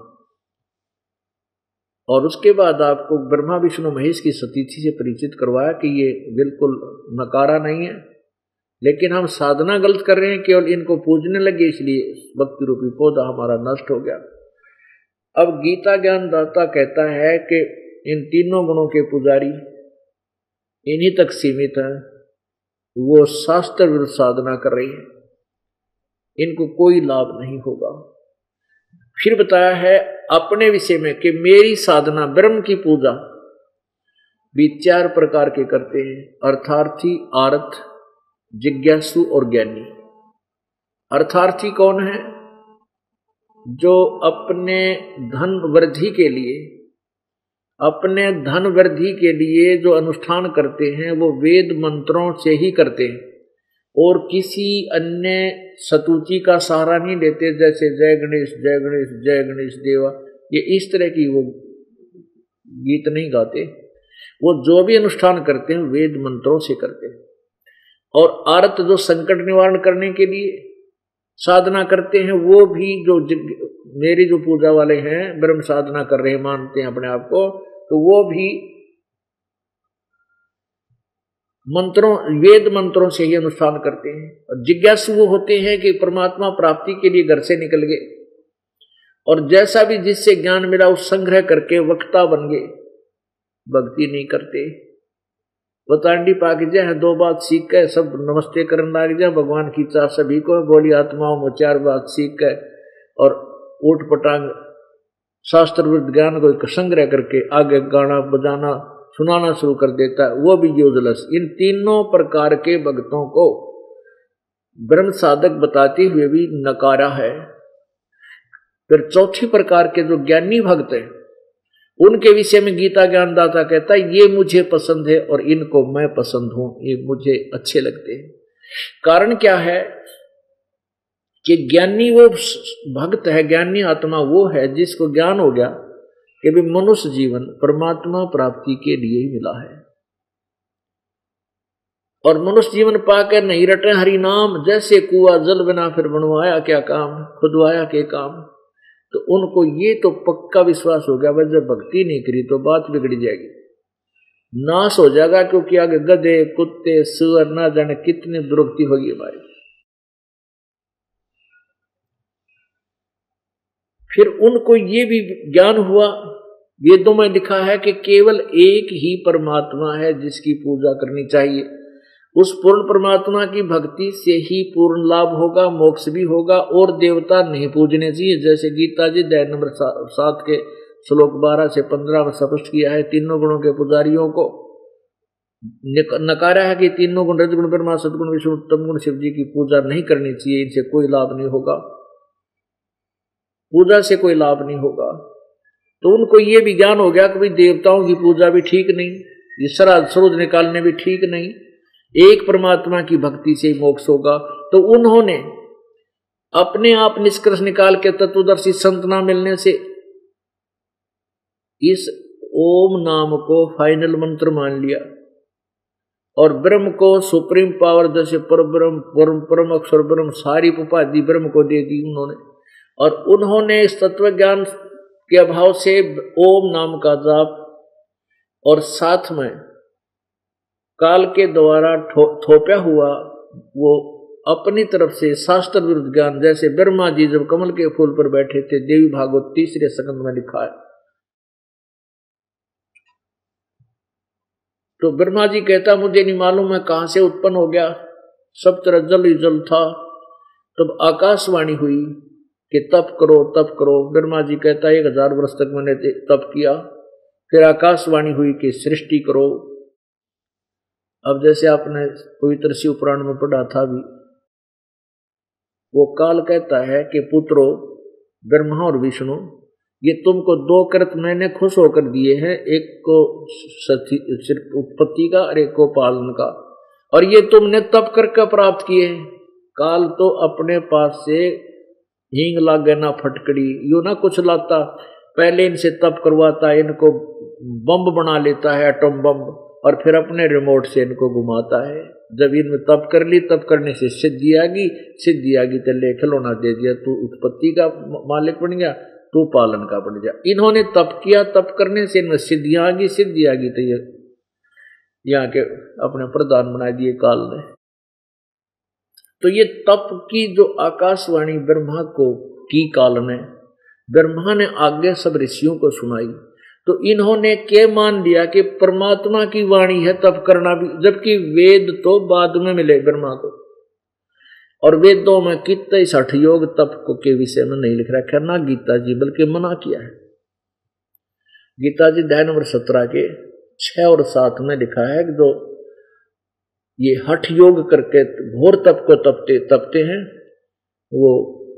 और उसके बाद आपको ब्रह्मा विष्णु महेश की सतीथि से परिचित करवाया कि ये बिल्कुल नकारा नहीं है, लेकिन हम साधना गलत कर रहे हैं, केवल इनको पूजने लगे, इसलिए भक्ति रूपी पौधा हमारा नष्ट हो गया। अब गीता ज्ञानदाता कहता है कि इन तीनों गुणों के पुजारी इन्हीं तक सीमित हैं, वो शास्त्र विरुद्ध साधना कर रही है, इनको कोई लाभ नहीं होगा। फिर बताया है अपने विषय में कि मेरी साधना ब्रह्म की पूजा भी 4 प्रकार के करते हैं, अर्थार्थी, आर्थ, जिज्ञासु और ज्ञानी। अर्थार्थी कौन है? जो अपने धन वृद्धि के लिए, अपने धन वृद्धि के लिए जो अनुष्ठान करते हैं वो वेद मंत्रों से ही करते हैं और किसी अन्य सतुचि का सहारा नहीं लेते, जैसे जय गणेश जय गणेश जय गणेश देवा, ये इस तरह की वो गीत नहीं गाते। वो जो भी अनुष्ठान करते हैं वेद मंत्रों से करते हैं। और आर्त जो संकट निवारण करने के लिए साधना करते हैं, वो भी जो मेरी जो पूजा वाले हैं, ब्रह्म साधना कर रहे मानते हैं अपने आप को, तो वो भी मंत्रों, वेद मंत्रों से ही अनुष्ठान करते हैं। और जिज्ञासु वो होते हैं कि परमात्मा प्राप्ति के लिए घर से निकल गए और जैसा भी जिससे ज्ञान मिला उस संग्रह करके वक्ता बन गए, भक्ति नहीं करते। बतांडी पाक जय 2 बात सीख के सब नमस्ते करने लग जाए, भगवान की चाह सभी को, बोली आत्माओं में 4 बात सीख के और ऊट पटांग शास्त्र विरुद्ध ज्ञान को संग्रह करके आगे गाना बजाना सुनाना शुरू कर देता है, वो भी यूजलेस। इन तीनों प्रकार के भक्तों को ब्रह्म साधक बताते हुए भी नकारा है। फिर चौथी प्रकार के जो ज्ञानी भक्त हैं, उनके विषय में गीता ज्ञानदाता कहता है ये मुझे पसंद है और इनको मैं पसंद हूं, ये मुझे अच्छे लगते हैं। कारण क्या है कि ज्ञानी वो भक्त है, ज्ञानी आत्मा वो है जिसको ज्ञान हो गया कि भी मनुष्य जीवन परमात्मा प्राप्ति के लिए ही मिला है, और मनुष्य जीवन पाकर नहीं रटे हरि नाम, जैसे कुआ जल बिना फिर बनवाया क्या काम, खुदवाया के काम। तो उनको ये तो पक्का विश्वास हो गया, जब भक्ति नहीं करी तो बात बिगड़ जाएगी, नाश हो जाएगा, क्योंकि आगे गधे कुत्ते सुअर ना जाने कितनी दुर्गति होगी हमारी। फिर उनको ये भी ज्ञान हुआ, वेदों में लिखा है कि केवल एक ही परमात्मा है जिसकी पूजा करनी चाहिए। उस पूर्ण परमात्मा की भक्ति से ही पूर्ण लाभ होगा, मोक्ष भी होगा, और देवता नहीं पूजने चाहिए। जैसे गीता जी अध्याय नंबर 7 के श्लोक 12 से 15 में स्पष्ट किया है, तीनों गुणों के पुजारियों को नकारा है कि तीनों गुण रजगुण ब्रह्मा सदगुण विष्णु उत्तम गुण शिव जी की पूजा नहीं करनी चाहिए, इनसे कोई लाभ नहीं होगा, पूजा से कोई लाभ नहीं होगा। तो उनको ये भी ज्ञान हो गया कि भाई देवताओं की पूजा भी ठीक नहीं, ये श्राद्ध सरोज निकालने भी ठीक नहीं, एक परमात्मा की भक्ति से ही मोक्ष होगा। तो उन्होंने अपने आप निष्कर्ष निकाल के तत्वदर्शी संत ना मिलने से इस ओम नाम को फाइनल मंत्र मान लिया और ब्रह्म को सुप्रीम पावर, जैसे परब्रह्म, परम अक्षर ब्रह्म, सारी उपाधि ब्रह्म को दे दी उन्होंने। और उन्होंने इस तत्व ज्ञान के अभाव से ओम नाम का जाप और साथ में काल के द्वारा थोपा हुआ वो अपनी तरफ से शास्त्र विरुद्ध ज्ञान, जैसे ब्रह्मा जी जब कमल के फूल पर बैठे थे, देवी भागवत 3 स्कंद में लिखा है। तो ब्रह्मा जी कहता मुझे नहीं मालूम मैं कहां से उत्पन्न हो गया, सब तरह जल ही जल था। तब आकाशवाणी हुई कि तप करो तप करो। ब्रह्मा जी कहता 1000 वर्ष तक मैंने तप किया। फिर आकाशवाणी हुई कि सृष्टि करो। अब जैसे आपने पवित्र शिव पुराण में पढ़ा था भी, वो काल कहता है कि पुत्रो ब्रह्मा और विष्णु, ये तुमको 2 कृत मैंने खुश होकर दिए हैं, एक को सिर्फ उत्पत्ति का और एक को पालन का, और ये तुमने तप करके प्राप्त किए। काल तो अपने पास से हींग लागे ना फटकड़ी, यू ना कुछ लाता, पहले इनसे तप करवाता, इनको बम बना लेता है, एटम बम, और फिर अपने रिमोट से इनको घुमाता है। जब इनमें तप कर ली, तप करने से सिद्धि आ गई तो ले खिलौना दे दिया, तू उत्पत्ति का मालिक बन गया, तू पालन का बन गया। इन्होंने तप किया, तप करने से इनमें सिद्धि आ गई तो ये यहाँ के अपने प्रधान बना दिए काल ने। तो ये तप की जो आकाशवाणी ब्रह्मा को की काल ने, ब्रह्मा ने आगे सब ऋषियों को सुनाई, तो इन्होंने क्या मान लिया कि परमात्मा की वाणी है तप करना भी, जबकि वेद तो बाद में मिले ब्रह्मा को। और वेदों में कितने 60 योग तप को के विषय में नहीं लिख रखा, ना गीता जी, बल्कि मना किया है। गीता जी अध्याय नंबर 17 के 6 और 7 में लिखा है कि जो ये हठ योग करके घोर तप को तपते हैं, वो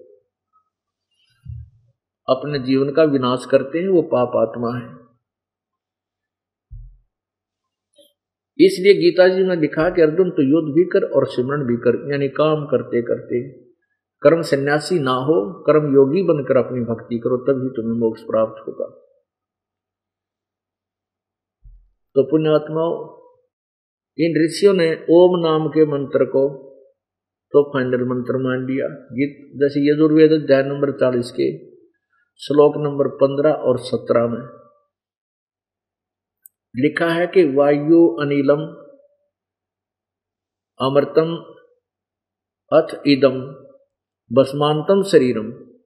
अपने जीवन का विनाश करते हैं, वो पाप आत्मा है। इसलिए गीता जी में लिखा कि अर्जुन तो युद्ध भी कर और सिमरन भी कर, यानी काम करते करते कर्म सन्यासी ना हो, कर्म योगी बनकर अपनी भक्ति करो, तभी तुम्हें मोक्ष प्राप्त होगा। तो पुण्यात्माओं, इन ऋषियों ने ओम नाम के मंत्र को तो फाइनल मंत्र मान लिया। जैसे यजुर्वेद अध्याय नंबर 40 के श्लोक नंबर 15 और 17 में लिखा है कि वायु अनिलम अमृतम अथ इदम भस्मांतम शरीरम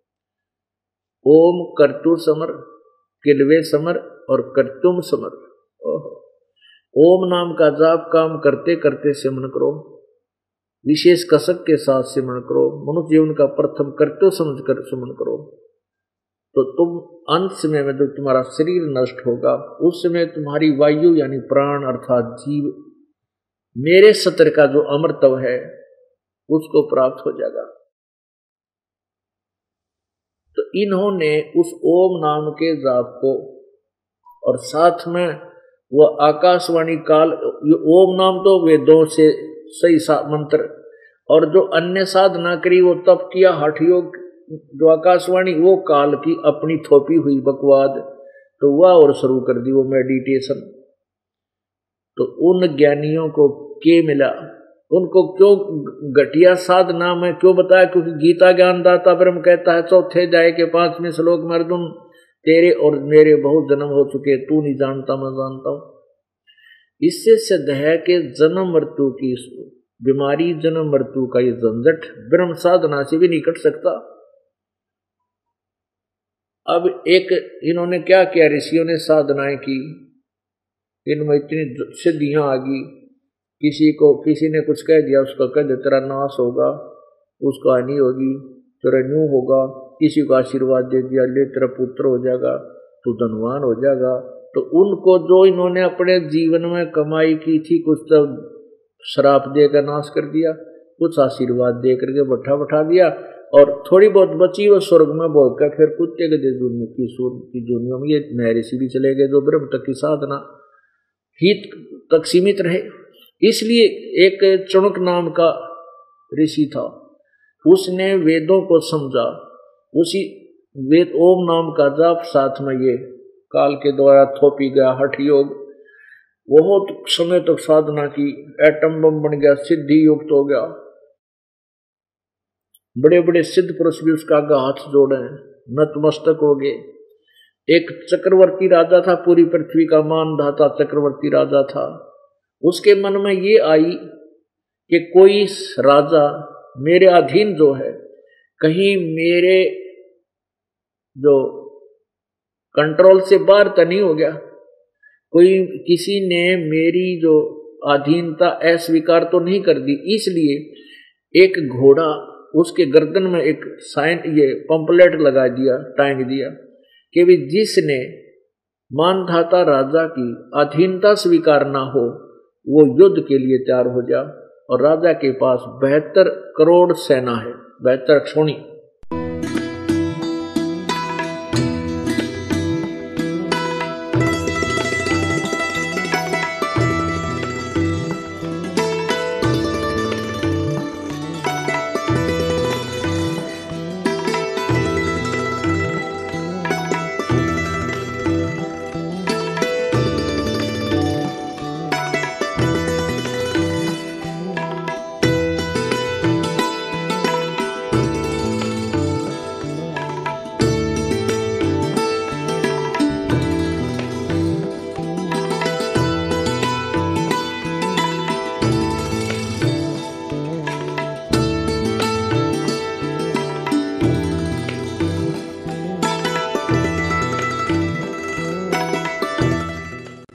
ओम कर्तु समर किलवे समर और कर्तुम समर। ओम नाम का जाप काम करते करते सिमरन करो, विशेष कसक के साथ सिमरन करो, मनुष्य जीवन का प्रथम कर्तव्य समझकर सिमरन करो। तो तुम अंत समय में जब तुम्हारा शरीर नष्ट होगा, उस समय तुम्हारी वायु यानी प्राण अर्थात जीव मेरे सत्र का जो अमृतव है उसको प्राप्त हो जाएगा। तो इन्होंने उस ओम नाम के जाप को और साथ में वह आकाशवाणी काल, ओम नाम तो वेदों से सही मंत्र, और जो अन्य साधना करी वो तप किया हठ योग, जो आकाशवाणी वो काल की अपनी थोपी हुई बकवाद, तो वह और शुरू कर दी वो मेडिटेशन। तो उन ज्ञानियों को क्या मिला, उनको क्यों घटिया साधना में क्यों बताया? क्योंकि गीता ज्ञानदाता ब्रह्म कहता है 4th अध्याय के 5वें श्लोक में, अर्जुन तेरे और मेरे बहुत जन्म हो चुके, तू नहीं जानता मैं जानता हूं। इससे सिद्ध है कि जन्म मृत्यु की बीमारी, जन्म मृत्यु का ये झंझट ब्रह्म साधना से भी नहीं कट सकता। अब एक इन्होंने क्या किया, ऋषियों ने साधनाएं की, इनमें इतनी सिद्धियां आ गई, किसी ने कुछ कह दिया उसका कह दे तेरा नाश होगा, उसका हानि होगी, तेरा न्यू होगा, किसी को आशीर्वाद दे दिया ले तेरा पुत्र हो जाएगा, तू धनवान हो जाएगा। तो उनको जो इन्होंने अपने जीवन में कमाई की थी, कुछ तो श्राप देकर नाश कर दिया, कुछ आशीर्वाद दे करके बैठा दिया, और थोड़ी बहुत बची वो स्वर्ग में भोग कर फिर कुत्ते के दुनिया की सूर्य की दुनिया में ये नए ऋषि भी चले गए जो ब्रह्म तक की साधना ही तक सीमित रहे। इसलिए एक चणुक नाम का ऋषि था, उसने वेदों को समझा, उसी वेद ओम नाम का जाप साथ में ये काल के द्वारा थोपी गया हठ योग, बहुत समय तक साधना की, एटम बम बन गया, सिद्धि युक्त हो गया। बड़े बड़े सिद्ध पुरुष भी उसका आगे हाथ जोड़े, नतमस्तक हो गए। एक चक्रवर्ती राजा था, पूरी पृथ्वी का मानधाता चक्रवर्ती राजा था। उसके मन में ये आई कि कोई राजा मेरे अधीन जो है, कहीं मेरे जो कंट्रोल से बाहर तो नहीं हो गया, कोई किसी ने मेरी जो अधीनता अस्वीकार तो नहीं कर दी। इसलिए एक घोड़ा, उसके गर्दन में एक साइन, ये पंपलेट लगा दिया, टांग दिया कि भी जिसने मानधाता राजा की अधीनता स्वीकार ना हो वो युद्ध के लिए तैयार हो जा। और राजा के पास 72 करोड़ सेना है, 72 क्षोणी।